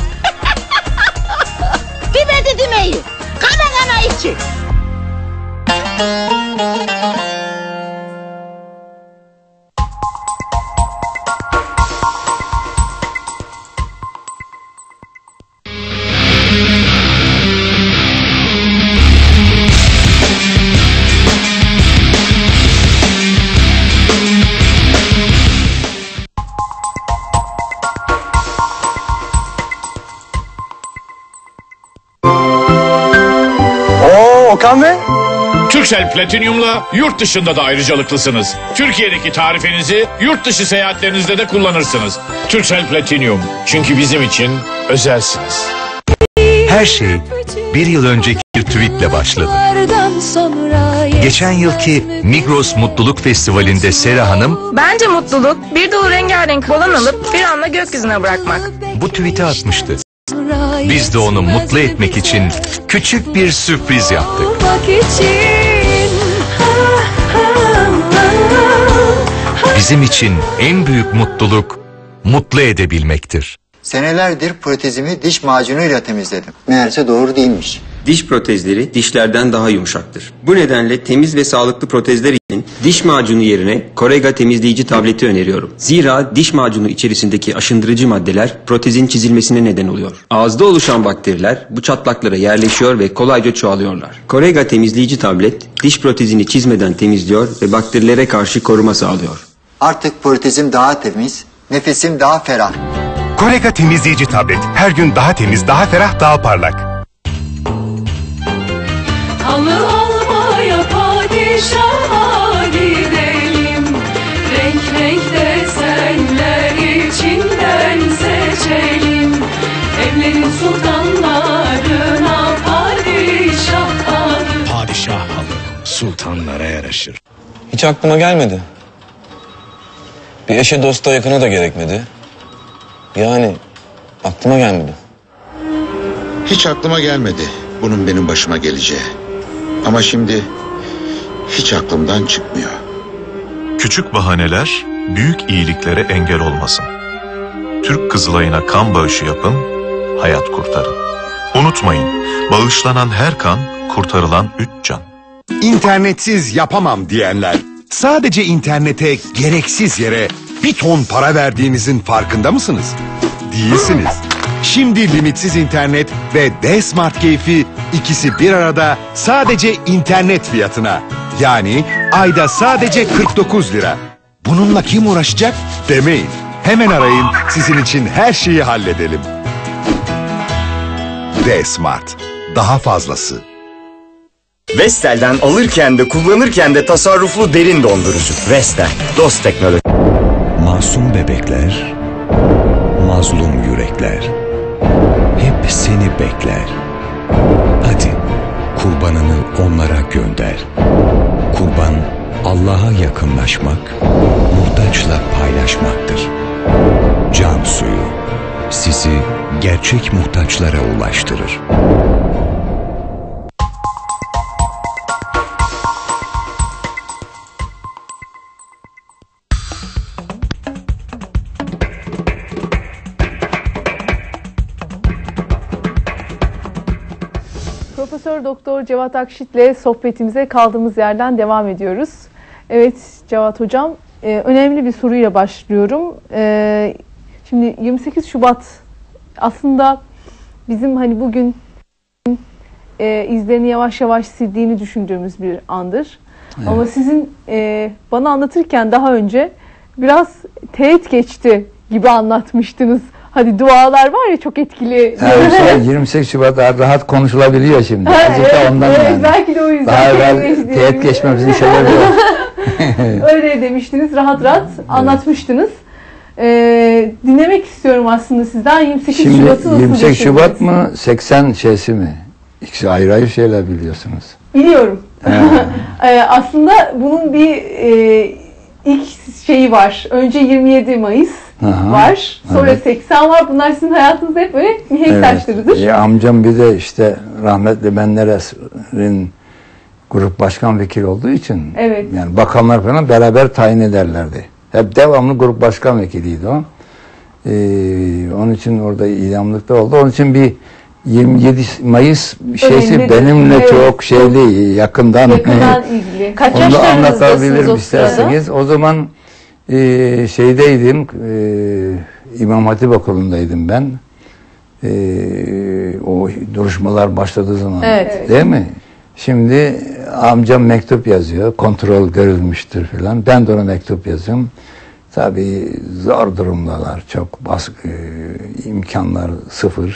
Speaker 18: Demedi demeyi, kana kana için.
Speaker 19: İlkan Bey.
Speaker 20: Turkcell Platinum'la yurt dışında da ayrıcalıklısınız. Türkiye'deki tarifenizi yurt dışı seyahatlerinizde de kullanırsınız. Turkcell Platinum. Çünkü bizim için özelsiniz.
Speaker 17: Her şey bir yıl önceki bir tweetle başladı. Geçen yılki Migros Mutluluk Festivali'nde Sera Hanım,
Speaker 21: bence mutluluk bir dolu rengarenk balon alıp bir anda gökyüzüne bırakmak.
Speaker 17: Bu tweet'i atmıştı. Biz de onu mutlu etmek için küçük bir sürpriz yaptık. Bizim için en büyük mutluluk mutlu edebilmektir.
Speaker 22: Senelerdir protezimi diş macunuyla temizledim. Meğerse doğru değilmiş.
Speaker 23: Diş protezleri dişlerden daha yumuşaktır. Bu nedenle temiz ve sağlıklı protezler için diş macunu yerine Corega temizleyici tableti öneriyorum. Zira diş macunu içerisindeki aşındırıcı maddeler protezin çizilmesine neden oluyor. Ağızda oluşan bakteriler bu çatlaklara yerleşiyor ve kolayca çoğalıyorlar. Corega temizleyici tablet diş protezini çizmeden temizliyor ve bakterilere karşı koruma sağlıyor.
Speaker 22: Artık protezim daha temiz, nefesim daha ferah.
Speaker 17: Corega temizleyici tablet. Her gün daha temiz, daha ferah, daha parlak.
Speaker 5: Allı almaya padişaha gidelim. Renk renk desenler içinden seçelim. Evlerin sultanlarına padişah alır.
Speaker 16: Padişah alır, sultanlara yaraşır.
Speaker 24: Hiç aklıma gelmedi. Bir eşe dosta yakına da gerekmedi. Yani aklıma gelmedi.
Speaker 16: Hiç aklıma gelmedi bunun benim başıma geleceği. Ama şimdi hiç aklımdan çıkmıyor.
Speaker 25: Küçük bahaneler büyük iyiliklere engel olmasın. Türk Kızılay'ına kan bağışı yapın, hayat kurtarın. Unutmayın, bağışlanan her kan kurtarılan üç can.
Speaker 17: İnternetsiz yapamam diyenler, sadece internete gereksiz yere bir ton para verdiğinizin farkında mısınız? Değilsiniz. Şimdi limitsiz internet ve D-Smart keyfi ikisi bir arada sadece internet fiyatına. Yani ayda sadece kırk dokuz lira. Bununla kim uğraşacak demeyin. Hemen arayın, sizin için her şeyi halledelim. D-Smart. Daha fazlası.
Speaker 26: Vestel'den alırken de kullanırken de tasarruflu derin dondurucu. Vestel, dost teknoloji.
Speaker 1: Masum bebekler, mazlum yürekler hep seni bekler. Hadi kurbanını onlara gönder. Kurban Allah'a yakınlaşmak, muhtaçla paylaşmaktır. Can suyu sizi gerçek muhtaçlara ulaştırır.
Speaker 11: Profesör Doktor Cevat Akşit'le sohbetimize kaldığımız yerden devam ediyoruz. Evet Cevat Hocam, e, önemli bir soruyla başlıyorum. E, şimdi yirmi sekiz Şubat aslında bizim hani bugün e, izlerini yavaş yavaş sildiğini düşündüğümüz bir andır. Evet. Ama sizin e, bana anlatırken daha önce biraz teğet geçti gibi anlatmıştınız. Hadi dualar var ya çok etkili.
Speaker 9: Yani yirmi sekiz Şubat daha rahat konuşulabiliyor şimdi.
Speaker 11: Ha, evet,
Speaker 9: ondan
Speaker 11: evet,
Speaker 9: yani.
Speaker 11: belki de o yüzden.
Speaker 9: Daha evvel teğet geçmemizin sebebi yok.
Speaker 11: Öyle demiştiniz, rahat rahat anlatmıştınız. Ee, dinlemek istiyorum aslında sizden yirmi sekiz
Speaker 9: Şimdi
Speaker 11: Şubat'ı nasıl
Speaker 9: yirmi sekiz
Speaker 11: geçirdiniz?
Speaker 9: Şubat mı seksen şeysi mi? İkisi ayrı ayrı şeyler biliyorsunuz.
Speaker 11: Biliyorum. ee, aslında bunun bir e, ilk şeyi var. Önce yirmi yedi Mayıs Aha, var. Sonra evet. seksen var. Bunlar sizin hayatınızda hep böyle mihenk evet. taşlarıdır.
Speaker 9: E, amcam bir de işte rahmetli Menderes'in grup başkan vekili olduğu için
Speaker 11: evet.
Speaker 9: yani bakanlar falan beraber tayin ederlerdi. Hep devamlı grup başkan vekiliydi o. Ee, onun için orada idamlıkta oldu. Onun için bir yirmi yedi Mayıs şeysi önemli benimle evet. çok şeyli yakından.
Speaker 11: Yakından ilgili. Kaç
Speaker 9: onu da anlatabilirim isterseniz. O zaman e, şeydeydim e, İmam Hatip Okulu'ndaydım ben. E, o duruşmalar başladığı zaman
Speaker 11: evet.
Speaker 9: değil mi? Şimdi amcam mektup yazıyor. Kontrol görülmüştür filan. Ben de ona mektup yazıyorum. Tabii zor durumdalar. Çok baskı, imkanlar sıfır.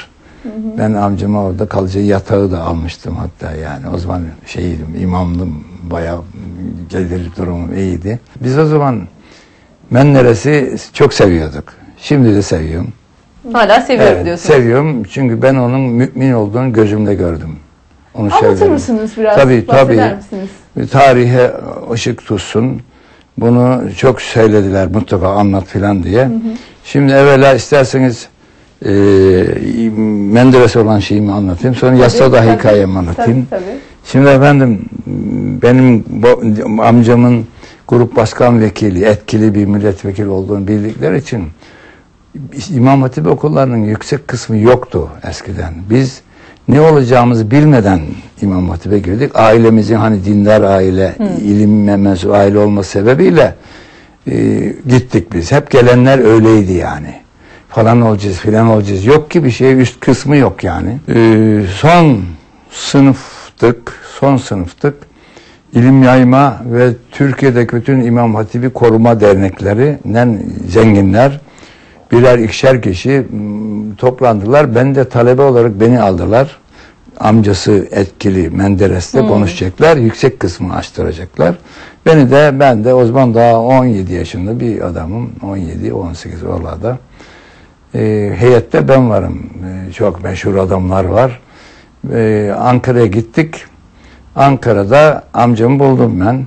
Speaker 9: hı. Ben amcama orada kalıcı yatağı da almıştım hatta yani. O zaman şeydim, imamdım, bayağı gelir durumum iyiydi. Biz o zaman Menderes'i çok seviyorduk. Şimdi de seviyorum.
Speaker 11: Hala seviyorum
Speaker 9: evet,
Speaker 11: diyorsunuz.
Speaker 9: Seviyorum çünkü ben onun mümin olduğunu gözümle gördüm. Onu
Speaker 11: Anlatır
Speaker 9: sevdim.
Speaker 11: mısınız biraz?
Speaker 9: Tabii tabii.
Speaker 11: Misiniz?
Speaker 9: Tarihe ışık tutsun. Bunu çok söylediler mutlaka anlat filan diye. Hı hı. Şimdi evvela isterseniz e, Menderes olan şeyimi anlatayım. Sonra Yassıada hikayemi anlatayım.
Speaker 11: Tabii, tabii.
Speaker 9: Şimdi efendim benim amcamın grup başkan vekili, etkili bir milletvekili olduğunu bildikleri için İmam Hatip okullarının yüksek kısmı yoktu eskiden. Biz ne olacağımızı bilmeden İmam Hatip'e girdik. Ailemizin hani dindar aile, hmm. ilim mensup aile olması sebebiyle e, gittik biz. Hep gelenler öyleydi yani. Falan olacağız, filan olacağız. Yok ki bir şey, üst kısmı yok yani. E, son sınıftık, son sınıftık. İlim yayma ve Türkiye'deki bütün İmam Hatip'i koruma derneklerinden zenginler birer ikişer kişi toplandılar. Ben de talebe olarak beni aldılar. Amcası etkili Menderes'te hmm. konuşacaklar. Yüksek kısmını açtıracaklar. Beni de ben de o zaman daha on yedi yaşında bir adamım. on yedi on sekiz oralarda. E, heyette ben varım. E, çok meşhur adamlar var. E, Ankara'ya gittik. Ankara'da amcamı buldum ben.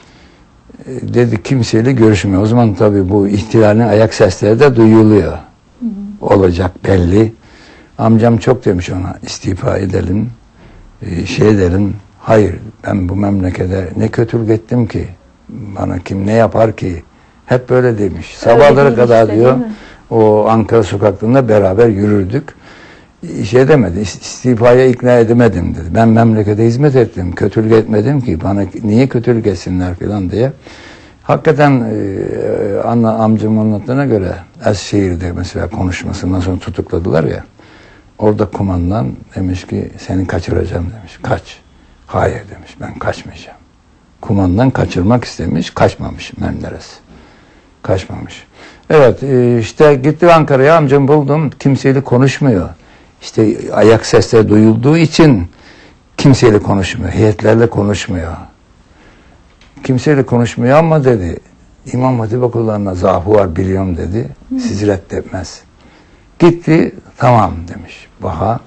Speaker 9: E, dedi kimseyle görüşmüyor. O zaman tabii bu ihtilalin ayak sesleri de duyuluyor. Hı hı. Olacak belli. Amcam çok demiş ona istifa edelim, e, şey edelim. Hayır ben bu memlekete ne kötülük ettim ki? Bana kim ne yapar ki? Hep böyle demiş. Sabahlara kadar işte, diyor o Ankara sokaklarında beraber yürürdük. Şey demedi, istifaya ikna edemedim dedi. Ben memlekete hizmet ettim, kötülük etmedim ki, bana niye kötülük etsinler falan diye. Hakikaten e, anla, amcamın anlattığına göre Eskişehir'de mesela konuşmasından sonra tutukladılar ya, orada kumandan demiş ki seni kaçıracağım demiş. Kaç. Hayır demiş, ben kaçmayacağım. Kumandan kaçırmak istemiş, kaçmamış Menderes. Kaçmamış. Evet e, işte gitti Ankara'ya, amcamı buldum, kimseyle konuşmuyor. İşte ayak sesleri duyulduğu için kimseyle konuşmuyor, heyetlerle konuşmuyor. Kimseyle konuşmuyor ama dedi, İmam Hatip okullarına zaafı var biliyorum dedi, sizi reddetmez. Gitti, tamam demiş Baha.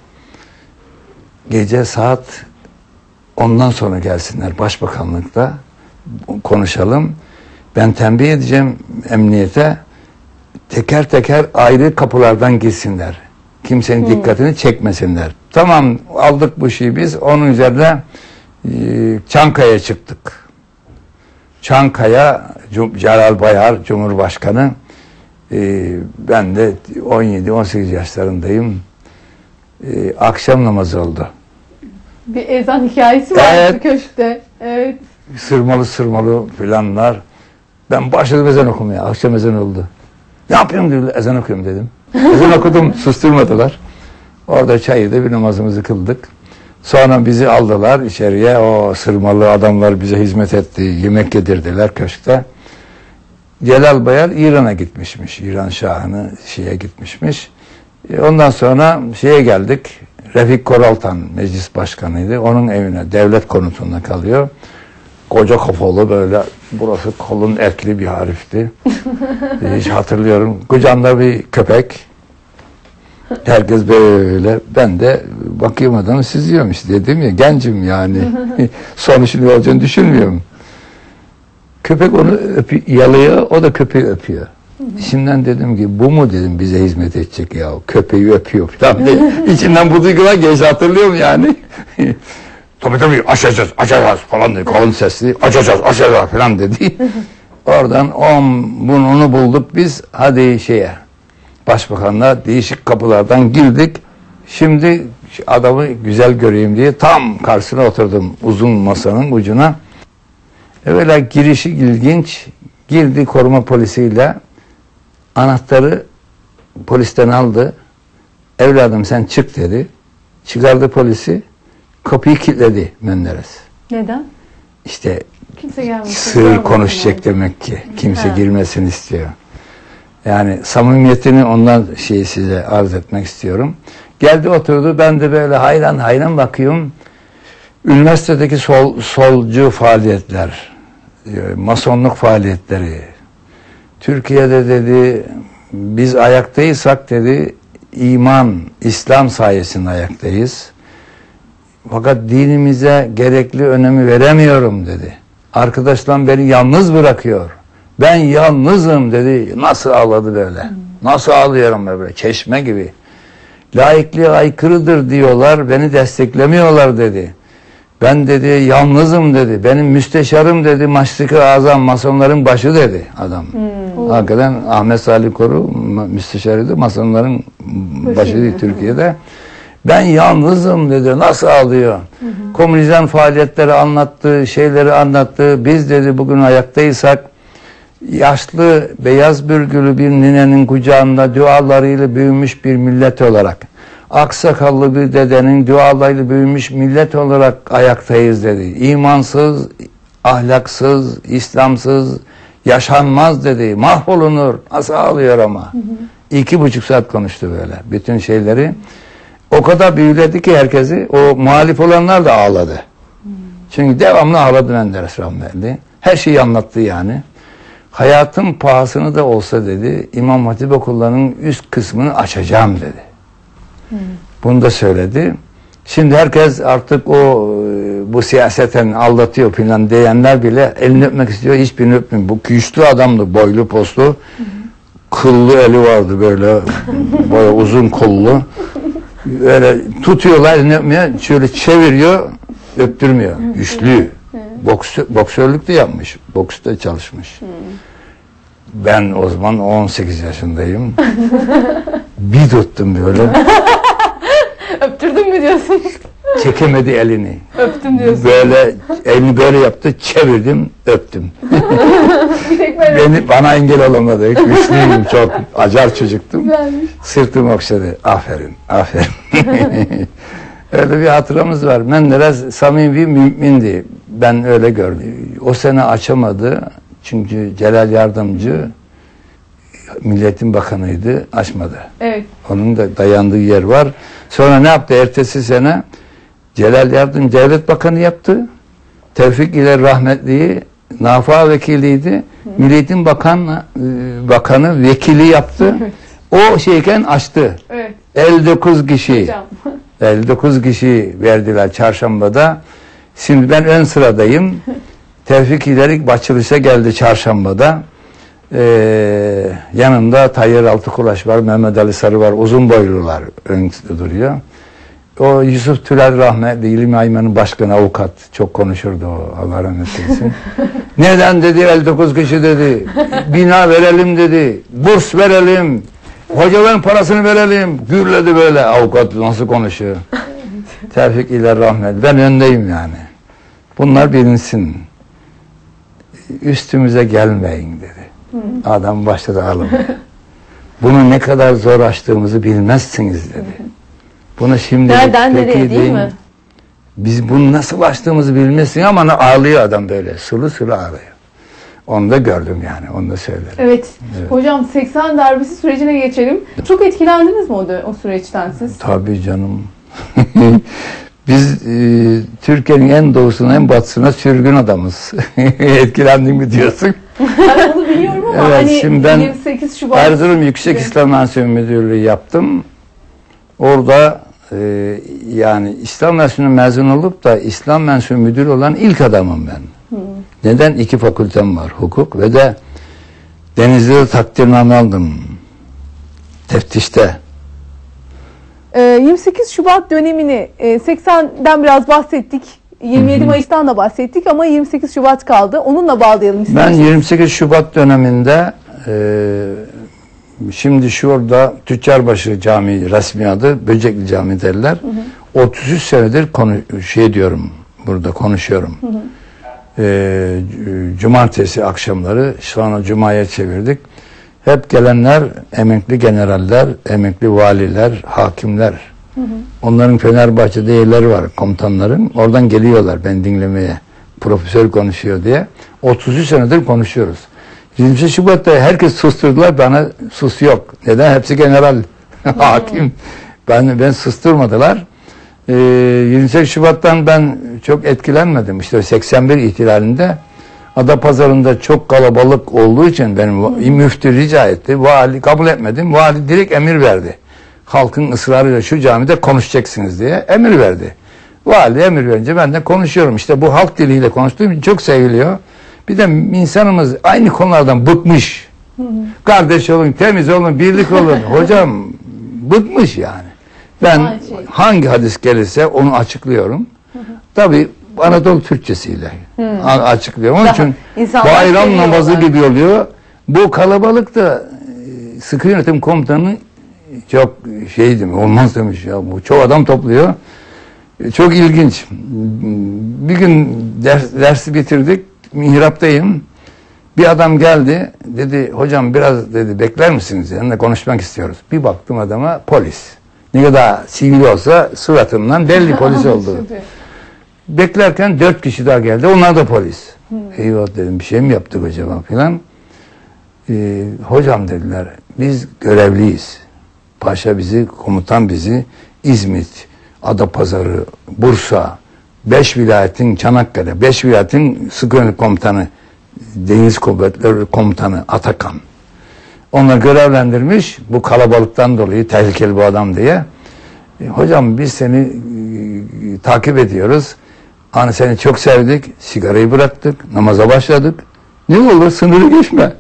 Speaker 9: Gece saat ondan sonra gelsinler başbakanlıkta, konuşalım. Ben tembih edeceğim emniyete, teker teker ayrı kapılardan girsinler. Kimsenin hmm. dikkatini çekmesinler. Tamam aldık bu şeyi biz. Onun üzerine e, Çankaya çıktık. Çankaya, Celal Bayar Cumhurbaşkanı. E, ben de on yedi on sekiz yaşlarındayım. E, akşam namazı oldu.
Speaker 11: Bir ezan hikayesi var evet. Köşkte. Evet.
Speaker 9: Sırmalı sırmalı filanlar. Ben başladım ezan okumaya. Akşam ezan oldu. Ne yapıyorum diyorlar. Ezan okuyorum dedim. Ezan okudum, susturmadılar. Orada çayırda bir namazımızı kıldık. Sonra bizi aldılar içeriye. O sırmalı adamlar bize hizmet etti. Yemek yedirdiler köşkte. Celal Bayar İran'a gitmişmiş. İran Şahı'nı şeye gitmişmiş. Ondan sonra şeye geldik. Refik Koraltan meclis başkanıydı. Onun evine, devlet konutunda kalıyor. Koca kafalı böyle, burası kolun etli bir herifti. Hiç hatırlıyorum. Kucağında bir köpek. Herkes böyle. Ben de bakıyorum adamı süzüyorum işte dedim ya, gencim yani. Sonuç ne olacağını düşünmüyorum. Köpek onu öpü, yalıyor, o da köpeği öpüyor. İçimden dedim ki bu mu dedim bize hizmet edecek ya, köpeği öpüyor falan. İçinden bu duygular geçti, hatırlıyorum yani. Tabii tabii açacağız, açacağız falan dedi, kalın sesli, açacağız, açacağız falan dedi. Oradan on, bunu bulduk biz, hadi şeye, başbakanla değişik kapılardan girdik. Şimdi adamı güzel göreyim diye tam karşısına oturdum, uzun masanın ucuna. Evvela girişi ilginç, girdi koruma polisiyle, anahtarı polisten aldı, evladım sen çık dedi, çıkardı polisi. Kapıyı kilitledi Menderes.
Speaker 11: Neden?
Speaker 9: İşte
Speaker 11: kimse
Speaker 9: sır konuşacak yani. Demek ki. Kimse ha. girmesini istiyor. Yani samimiyetini ondan şeyi size arz etmek istiyorum. Geldi oturdu, ben de böyle hayran hayran bakıyorum. Üniversitedeki sol, solcu faaliyetler, masonluk faaliyetleri. Türkiye'de dedi, biz ayaktaysak dedi, iman, İslam sayesinde ayaktayız. Fakat dinimize gerekli önemi veremiyorum dedi. Arkadaşlar beni yalnız bırakıyor. Ben yalnızım dedi. Nasıl ağladı böyle? Nasıl ağlıyorum böyle? Çeşme gibi. Laikliğe aykırıdır diyorlar, beni desteklemiyorlar dedi. Ben dedi yalnızım dedi. Benim müsteşarım dedi, Maşrik-i Azam, masonların başı dedi adam. Hmm. Hakikaten Ahmet Salih Koru müsteşarıydı, masonların başıydı Türkiye'de. Ben yalnızım dedi. Nasıl ağlıyor? Hı hı. Komünizm faaliyetleri anlattı, şeyleri anlattı. Biz dedi bugün ayaktaysak, yaşlı beyaz bürgülü bir ninenin kucağında dualarıyla büyümüş bir millet olarak, aksakallı bir dedenin dualarıyla büyümüş millet olarak ayaktayız dedi. İmansız, ahlaksız, İslamsız yaşanmaz dedi. Mahvolunur. Nasıl ağlıyor ama. Hı hı. İki buçuk saat konuştu böyle. Bütün şeyleri. O kadar büyüledi ki herkesi. O muhalif olanlar da ağladı. Hmm. Çünkü devamlı ağladı Menderes rahmetli. Her şeyi anlattı yani. Hayatın pahasını da olsa dedi, İmam Hatip okullarının üst kısmını açacağım dedi. Hmm. Bunu da söyledi. Şimdi herkes artık o bu siyaseten aldatıyor falan diyenler bile elini öpmek istiyor. Hiçbirini öpmüyor. Bu güçlü adamdı, boylu postlu. Hmm. Kıllı eli vardı böyle, böyle uzun kollu. Öyle tutuyorlar, elini öpmüyor. Şöyle çeviriyor, öptürmüyor. Güçlü. Boksör, boksörlük de yapmış. Boksta çalışmış. Hmm. Ben o zaman on sekiz yaşındayım. Bir tuttum böyle.
Speaker 11: Öptürdün mü diyorsun?
Speaker 9: Çekemedi elini.
Speaker 11: Öptüm diyorsun.
Speaker 9: Böyle elini böyle yaptı, çevirdim, öptüm. Beni, bana engel olamadı. Güçlüyüm çok. Acar çocuktum. Güzelmiş. Sırtım okşadı. Aferin, aferin. Öyle bir hatıramız var. Menderes samimi bir mümindi. Ben öyle gördüm. O sene açamadı. Çünkü Celal Yardımcı Milletin Bakanıydı. Açmadı. Evet. Onun da dayandığı yer var. Sonra ne yaptı? Ertesi sene Celal Yardımcı Devlet Bakanı yaptı. Tevfik ile rahmetliyi Nafa vekiliydi. Hı. Milletin Bakan, Bakanı vekili yaptı. Evet. O şeyken açtı. Evet. elli dokuz kişi. Hocam. elli dokuz kişi verdiler çarşambada. Şimdi ben ön sıradayım. Tevfik İlerik açılışa geldi çarşambada. Ee, yanında Tayyar Altıkulaş var, Mehmet Ali Sarı var, uzun boylular ön duruyor. O Yusuf Tülal rahmetli İlim Ayman'ın başkanı, avukat, çok konuşurdu o, Allah rahmet eylesin. Neden dedi, elli dokuz kişi dedi, bina verelim dedi, burs verelim, hocaların parasını verelim, gürledi böyle, avukat nasıl konuşuyor. Tevfik ile rahmet, ben öndeyim yani. Bunlar bilinsin. Üstümüze gelmeyin dedi. Hı. Adam başladı ağlamaya. Bunu ne kadar zor açtığımızı bilmezsiniz dedi. Bunu şimdi
Speaker 11: nereden nereye değil mi?
Speaker 9: Biz bunu nasıl açtığımızı bilmezsin ama ağlıyor adam böyle. Sulu sulu ağlıyor. Onu da gördüm yani. Onu da söylerim.
Speaker 11: Evet. Evet. Hocam seksen darbesi sürecine geçelim. Çok etkilendiniz mi o, da, o süreçten siz?
Speaker 9: Tabii canım. Biz e, Türkiye'nin en doğusuna en batısına sürgün adamız. Etkilendin mi diyorsun?
Speaker 11: Ben onu biliyorum ama
Speaker 9: evet,
Speaker 11: hani
Speaker 9: şimdi ben
Speaker 11: yirmi sekiz Şubat
Speaker 9: Erzurum Yüksek gibi. İslam Enstitüsü Müdürlüğü yaptım. Orada e, yani İslam Enstitüsü'nün mezun olup da İslam Enstitüsü Müdürü olan ilk adamım ben. Hı. Neden? İki fakültem var. Hukuk ve de Denizli'de takdirname aldım. Teftişte.
Speaker 11: yirmi sekiz Şubat dönemini seksenden biraz bahsettik. yirmi yedi Hı-hı. Mayıs'tan da bahsettik ama yirmi sekiz Şubat kaldı. Onunla bağlayalım isterseniz.
Speaker 9: Ben yirmi sekiz Şubat döneminde e, şimdi şurada Tüccarbaşı Camii resmi adı Böcekli Camii derler. Hı-hı. otuz üç senedir konu, şey diyorum burada konuşuyorum. E, cumartesi akşamları sonra Cuma'ya çevirdik. Hep gelenler emekli generaller, emekli valiler, hakimler. Hı hı. Onların Fenerbahçe'de yerleri var, komutanların. Oradan geliyorlar ben dinlemeye. Profesör konuşuyor diye. otuz üç senedir konuşuyoruz. yirmi sekiz Şubat'ta herkes susturdular, bana sus yok. Neden? Hepsi general, hakim. Ben, ben susturmadılar. Ee, yirmi sekiz Şubat'tan ben çok etkilenmedim. İşte seksen bir ihtilalinde Adapazarı'nda çok kalabalık olduğu için benim müftü rica etti. Vali kabul etmedim. Vali direkt emir verdi. Halkın ısrarıyla şu camide konuşacaksınız diye emir verdi. Vali emir verince ben de konuşuyorum. İşte bu halk diliyle konuştuğum için çok seviliyor. Bir de insanımız aynı konulardan bıkmış. Hı hı. Kardeş olun, temiz olun, birlik olun. Hocam bıkmış yani. Ben şey. hangi hadis gelirse onu açıklıyorum. Hı hı. Tabii Anadolu Türkçesiyle hı. açıklıyorum. Onun için bayram namazı gibi oluyor. Bu kalabalık da sıkı yönetim komutanı çok şey demiş, olmaz demiş ya. Bu çok adam topluyor. Çok ilginç. Bir gün ders, dersi bitirdik. Mihraptayım. Bir adam geldi. Dedi hocam biraz dedi bekler misiniz? Yanında konuşmak istiyoruz. Bir baktım adama polis. Ne kadar sivil olsa suratımdan belli polis oldu. Beklerken dört kişi daha geldi. Onlar da polis. Hmm. Eyvah dedim bir şey mi yaptık acaba filan. Ee, hocam dediler biz görevliyiz. Paşa bizi, komutan bizi İzmit, Adapazarı, Bursa, beş vilayetin Çanakkale, beş vilayetin sıkı yönetim komutanı, Deniz Kuvvetleri Komutanı Atakan. Onlar görevlendirmiş bu kalabalıktan dolayı tehlikeli bu adam diye. E, hocam biz seni e, takip ediyoruz. Hani seni çok sevdik, sigarayı bıraktık, namaza başladık. Ne olur sınırı geçme.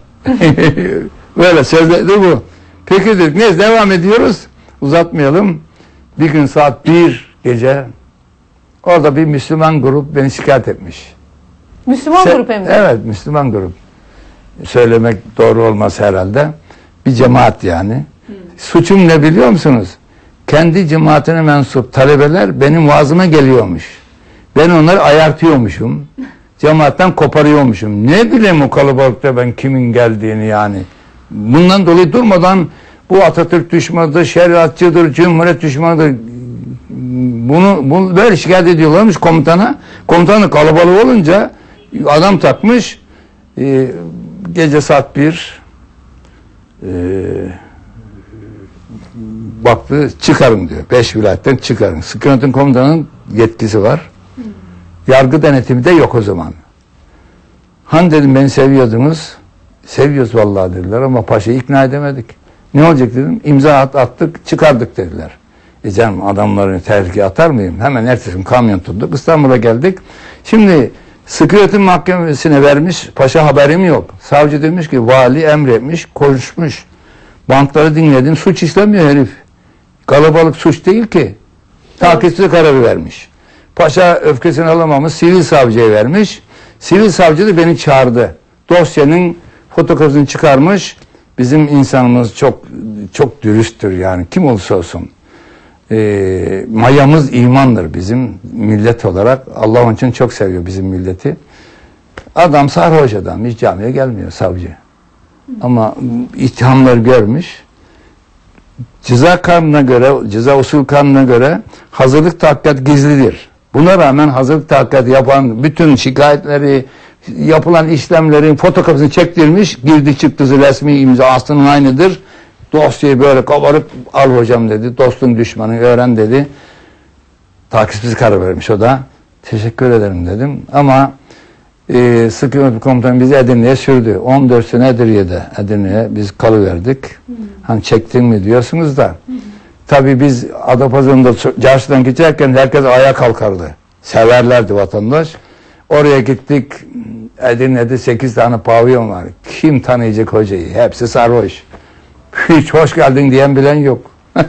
Speaker 9: Böyle sözleri bu. Peki dedik, neyse devam ediyoruz. Uzatmayalım. Bir gün saat bir gece orada bir Müslüman grup beni şikayet etmiş.
Speaker 11: Müslüman
Speaker 9: Se
Speaker 11: grup hem de.
Speaker 9: Evet, Müslüman grup. Söylemek doğru olmaz herhalde. Bir cemaat yani. Hmm. Suçum ne biliyor musunuz? Kendi cemaatine mensup talebeler benim vaazıma geliyormuş. Ben onları ayartıyormuşum. Cemaatten koparıyormuşum. Ne bileyim o kalabalıkta ben kimin geldiğini yani. Bundan dolayı durmadan bu Atatürk düşmanıdır, şeriatçıdır, cumhuriyet düşmanıdır. Bunu, bunu böyle şikayet ediyorlarmış komutana. Komutanı kalabalık olunca adam takmış. E, gece saat bir e, baktı çıkarın diyor. Beş vilayetten çıkarın. Sıkı yönetim komutanının yetkisi var. Yargı denetimi de yok o zaman. Han dedim beni seviyordunuz. Seviyoruz vallahi dediler ama paşayı ikna edemedik. Ne olacak dedim. İmza at, attık çıkardık dediler. E canım adamları tehlikeye atar mıyım? Hemen ertesi gün kamyon tuttuk. İstanbul'a geldik. Şimdi sıkı yönetim mahkemesine vermiş. Paşa haberim yok. Savcı demiş ki vali emretmiş, konuşmuş. Bantları dinledim. Suç işlemiyor herif. Kalabalık suç değil ki. Takipsiz kararı vermiş. Paşa öfkesini alamamış. Sivil savcıya vermiş. Sivil savcı da beni çağırdı. Dosyanın fotokopisini çıkarmış. Bizim insanımız çok çok dürüsttür yani. Kim olursa olsun. E, mayamız imandır bizim millet olarak. Allah onun için çok seviyor bizim milleti. Adam sarhoş adam. Hiç camiye gelmiyor savcı. Ama ithamları görmüş. Ceza kanununa göre, ceza usul kanununa göre hazırlık tahkikat gizlidir. Buna rağmen hazırlık tahkikat yapan bütün şikayetleri, yapılan işlemlerin fotokopisini çektirmiş, girdi çıktısı resmi imza aslının aynıdır. Dosyayı böyle kabarıp al hocam dedi. Dostun düşmanı öğren dedi. Takipsiz karar vermiş o da. Teşekkür ederim dedim. Ama e, sıkı yönetim komutanı bizi Edirne'ye sürdü. on dört sene Edirne'de Edirne'ye biz kalıverdik. Hmm. Hani çektin mi diyorsunuz da. Hmm. Tabii biz Adapazarı'nda çarşıdan geçerken herkes ayağa kalkardı. Severlerdi vatandaş. Oraya gittik. Edirne'de sekiz tane pavyon var. Kim tanıyacak hocayı? Hepsi sarhoş. Hiç hoş geldin diyen bilen yok.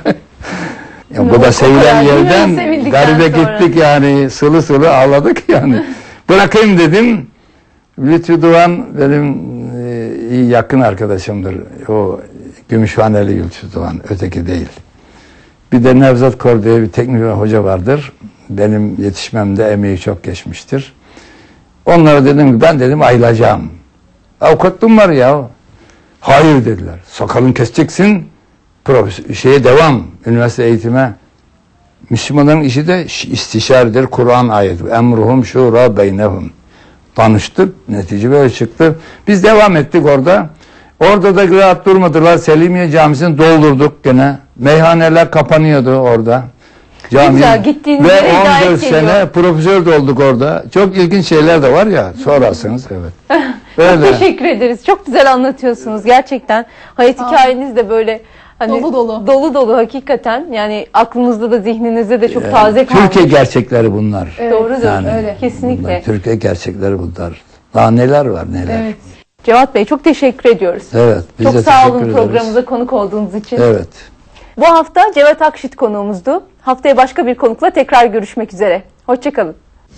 Speaker 9: Ya bu da sevilen yerden garibe gittik yani. Sılı sılı ağladık yani. Bırakayım dedim. Lütfü Doğan benim e, iyi yakın arkadaşımdır. O Gümüşhaneli Lütfü Doğan. Öteki değil. Bir de Nevzat Kor diye bir teknik hoca vardır. Benim yetişmemde emeği çok geçmiştir. Onlara dedim ki ben dedim ayrılacağım. Avukatlığım var ya. Hayır dediler. Sakalını keseceksin. Profesör, şeye devam. Üniversite eğitime. Müslümanların işi de istişaredir. Kur'an ayeti. Emruhum şura beynehum. Danıştık. Netice böyle çıktı. Biz devam ettik orada. Orada da rahat durmadılar. Selimiye Camisi'ni doldurduk gene. Meyhaneler kapanıyordu orada. Cami.
Speaker 12: Güzel, gittiğiniz
Speaker 9: ve
Speaker 12: yere hidayet
Speaker 9: on dört sene
Speaker 12: geliyor.
Speaker 9: profesör de olduk orada. Çok ilginç şeyler de var ya. Sorarsanız evet. Öyle.
Speaker 12: Çok teşekkür ederiz. Çok güzel anlatıyorsunuz gerçekten. Hayat hikayeniz de böyle hani
Speaker 11: Dolu dolu.
Speaker 12: Dolu dolu hakikaten. Yani aklınızda da zihninizde de çok
Speaker 9: Yani,
Speaker 12: taze kalmış.
Speaker 9: Türkiye gerçekleri bunlar.
Speaker 12: Evet, doğrudur.
Speaker 9: Yani,
Speaker 12: öyle. Kesinlikle.
Speaker 9: bunlar, Türkiye gerçekleri bunlar. Daha neler var neler.
Speaker 12: Evet. Cevat Bey çok teşekkür ediyoruz.
Speaker 9: Evet. Biz
Speaker 12: çok
Speaker 9: de
Speaker 12: sağ olun
Speaker 9: ederiz.
Speaker 12: programımıza konuk olduğunuz için.
Speaker 9: Evet.
Speaker 12: Bu hafta Cevat Akşit konuğumuzdu. Haftaya başka bir konukla tekrar görüşmek üzere. Hoşçakalın.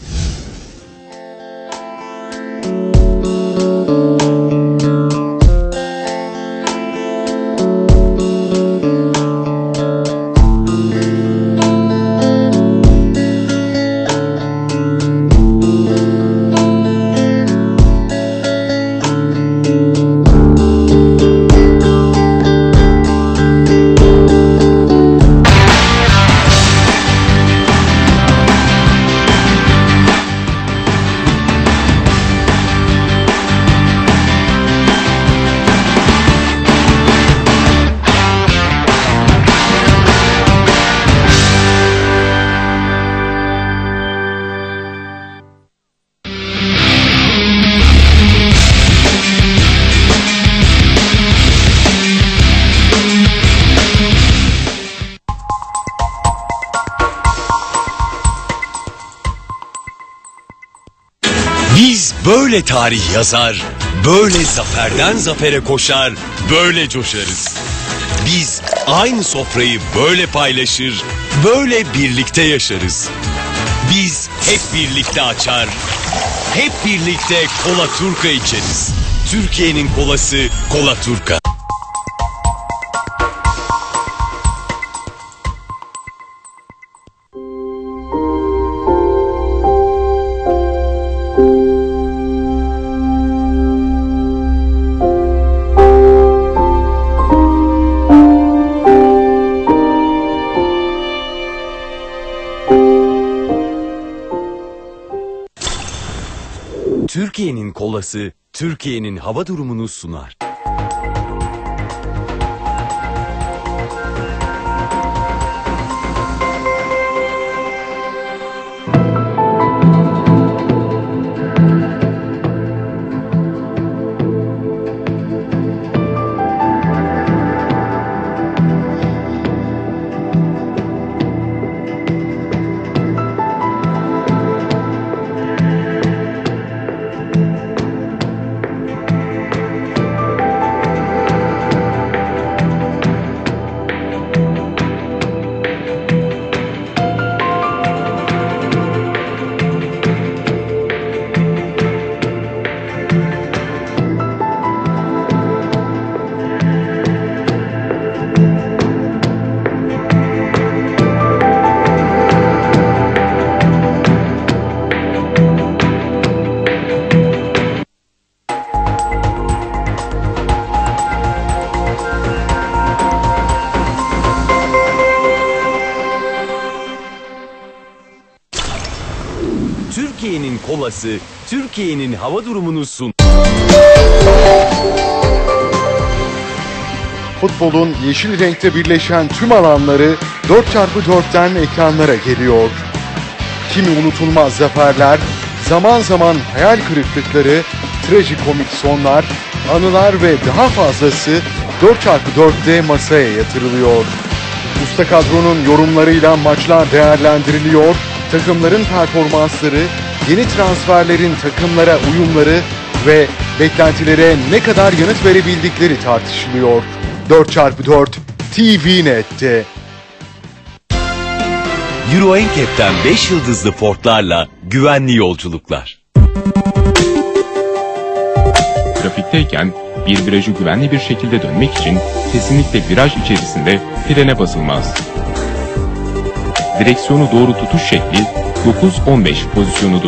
Speaker 2: Biz böyle tarih yazar, böyle zaferden zafere koşar, böyle coşarız. Biz aynı sofrayı böyle paylaşır, böyle birlikte yaşarız. Biz hep birlikte açar, hep birlikte Kola Turka içeriz. Türkiye'nin kolası Kola Turka. Türkiye'nin kolası, Türkiye'nin hava durumunu sunar. Türkiye'nin kolası, Türkiye'nin hava durumunu sun.
Speaker 3: Futbolun yeşil renkte birleşen tüm alanları dört çarpı dörtten ekranlara geliyor. Kimi unutulmaz zaferler, zaman zaman hayal kırıklıkları, trajikomik sonlar, anılar ve daha fazlası dört çarpı dörtte masaya yatırılıyor. Usta kadronun yorumlarıyla maçlar değerlendiriliyor, takımların performansları, yeni transferlerin takımlara uyumları ve beklentilere ne kadar yanıt verebildikleri tartışılıyor. dört çarpı dört T V Net'te.
Speaker 2: Euro N C A P'ten beş yıldızlı Ford'larla güvenli yolculuklar.
Speaker 4: Trafikteyken bir virajı güvenli bir şekilde dönmek için kesinlikle viraj içerisinde frene basılmaz. Direksiyonu doğru tutuş şekli dokuz on beş pozisyonudur.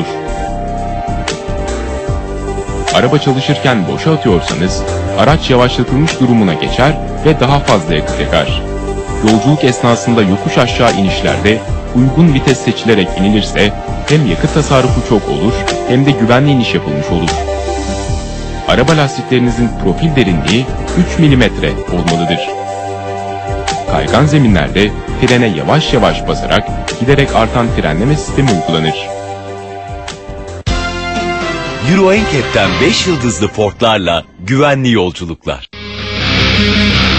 Speaker 4: Araba çalışırken boşa atıyorsanız araç yavaşlatılmış durumuna geçer ve daha fazla yakıt yakar. Yolculuk esnasında yokuş aşağı inişlerde uygun vites seçilerek inilirse hem yakıt tasarrufu çok olur hem de güvenli iniş yapılmış olur. Araba lastiklerinizin profil derinliği üç milimetre olmalıdır. Kaygan zeminlerde frene yavaş yavaş basarak giderek artan frenleme sistemi uygulanır.
Speaker 2: Euro N C A P'ten beş yıldızlı Ford'larla güvenli yolculuklar.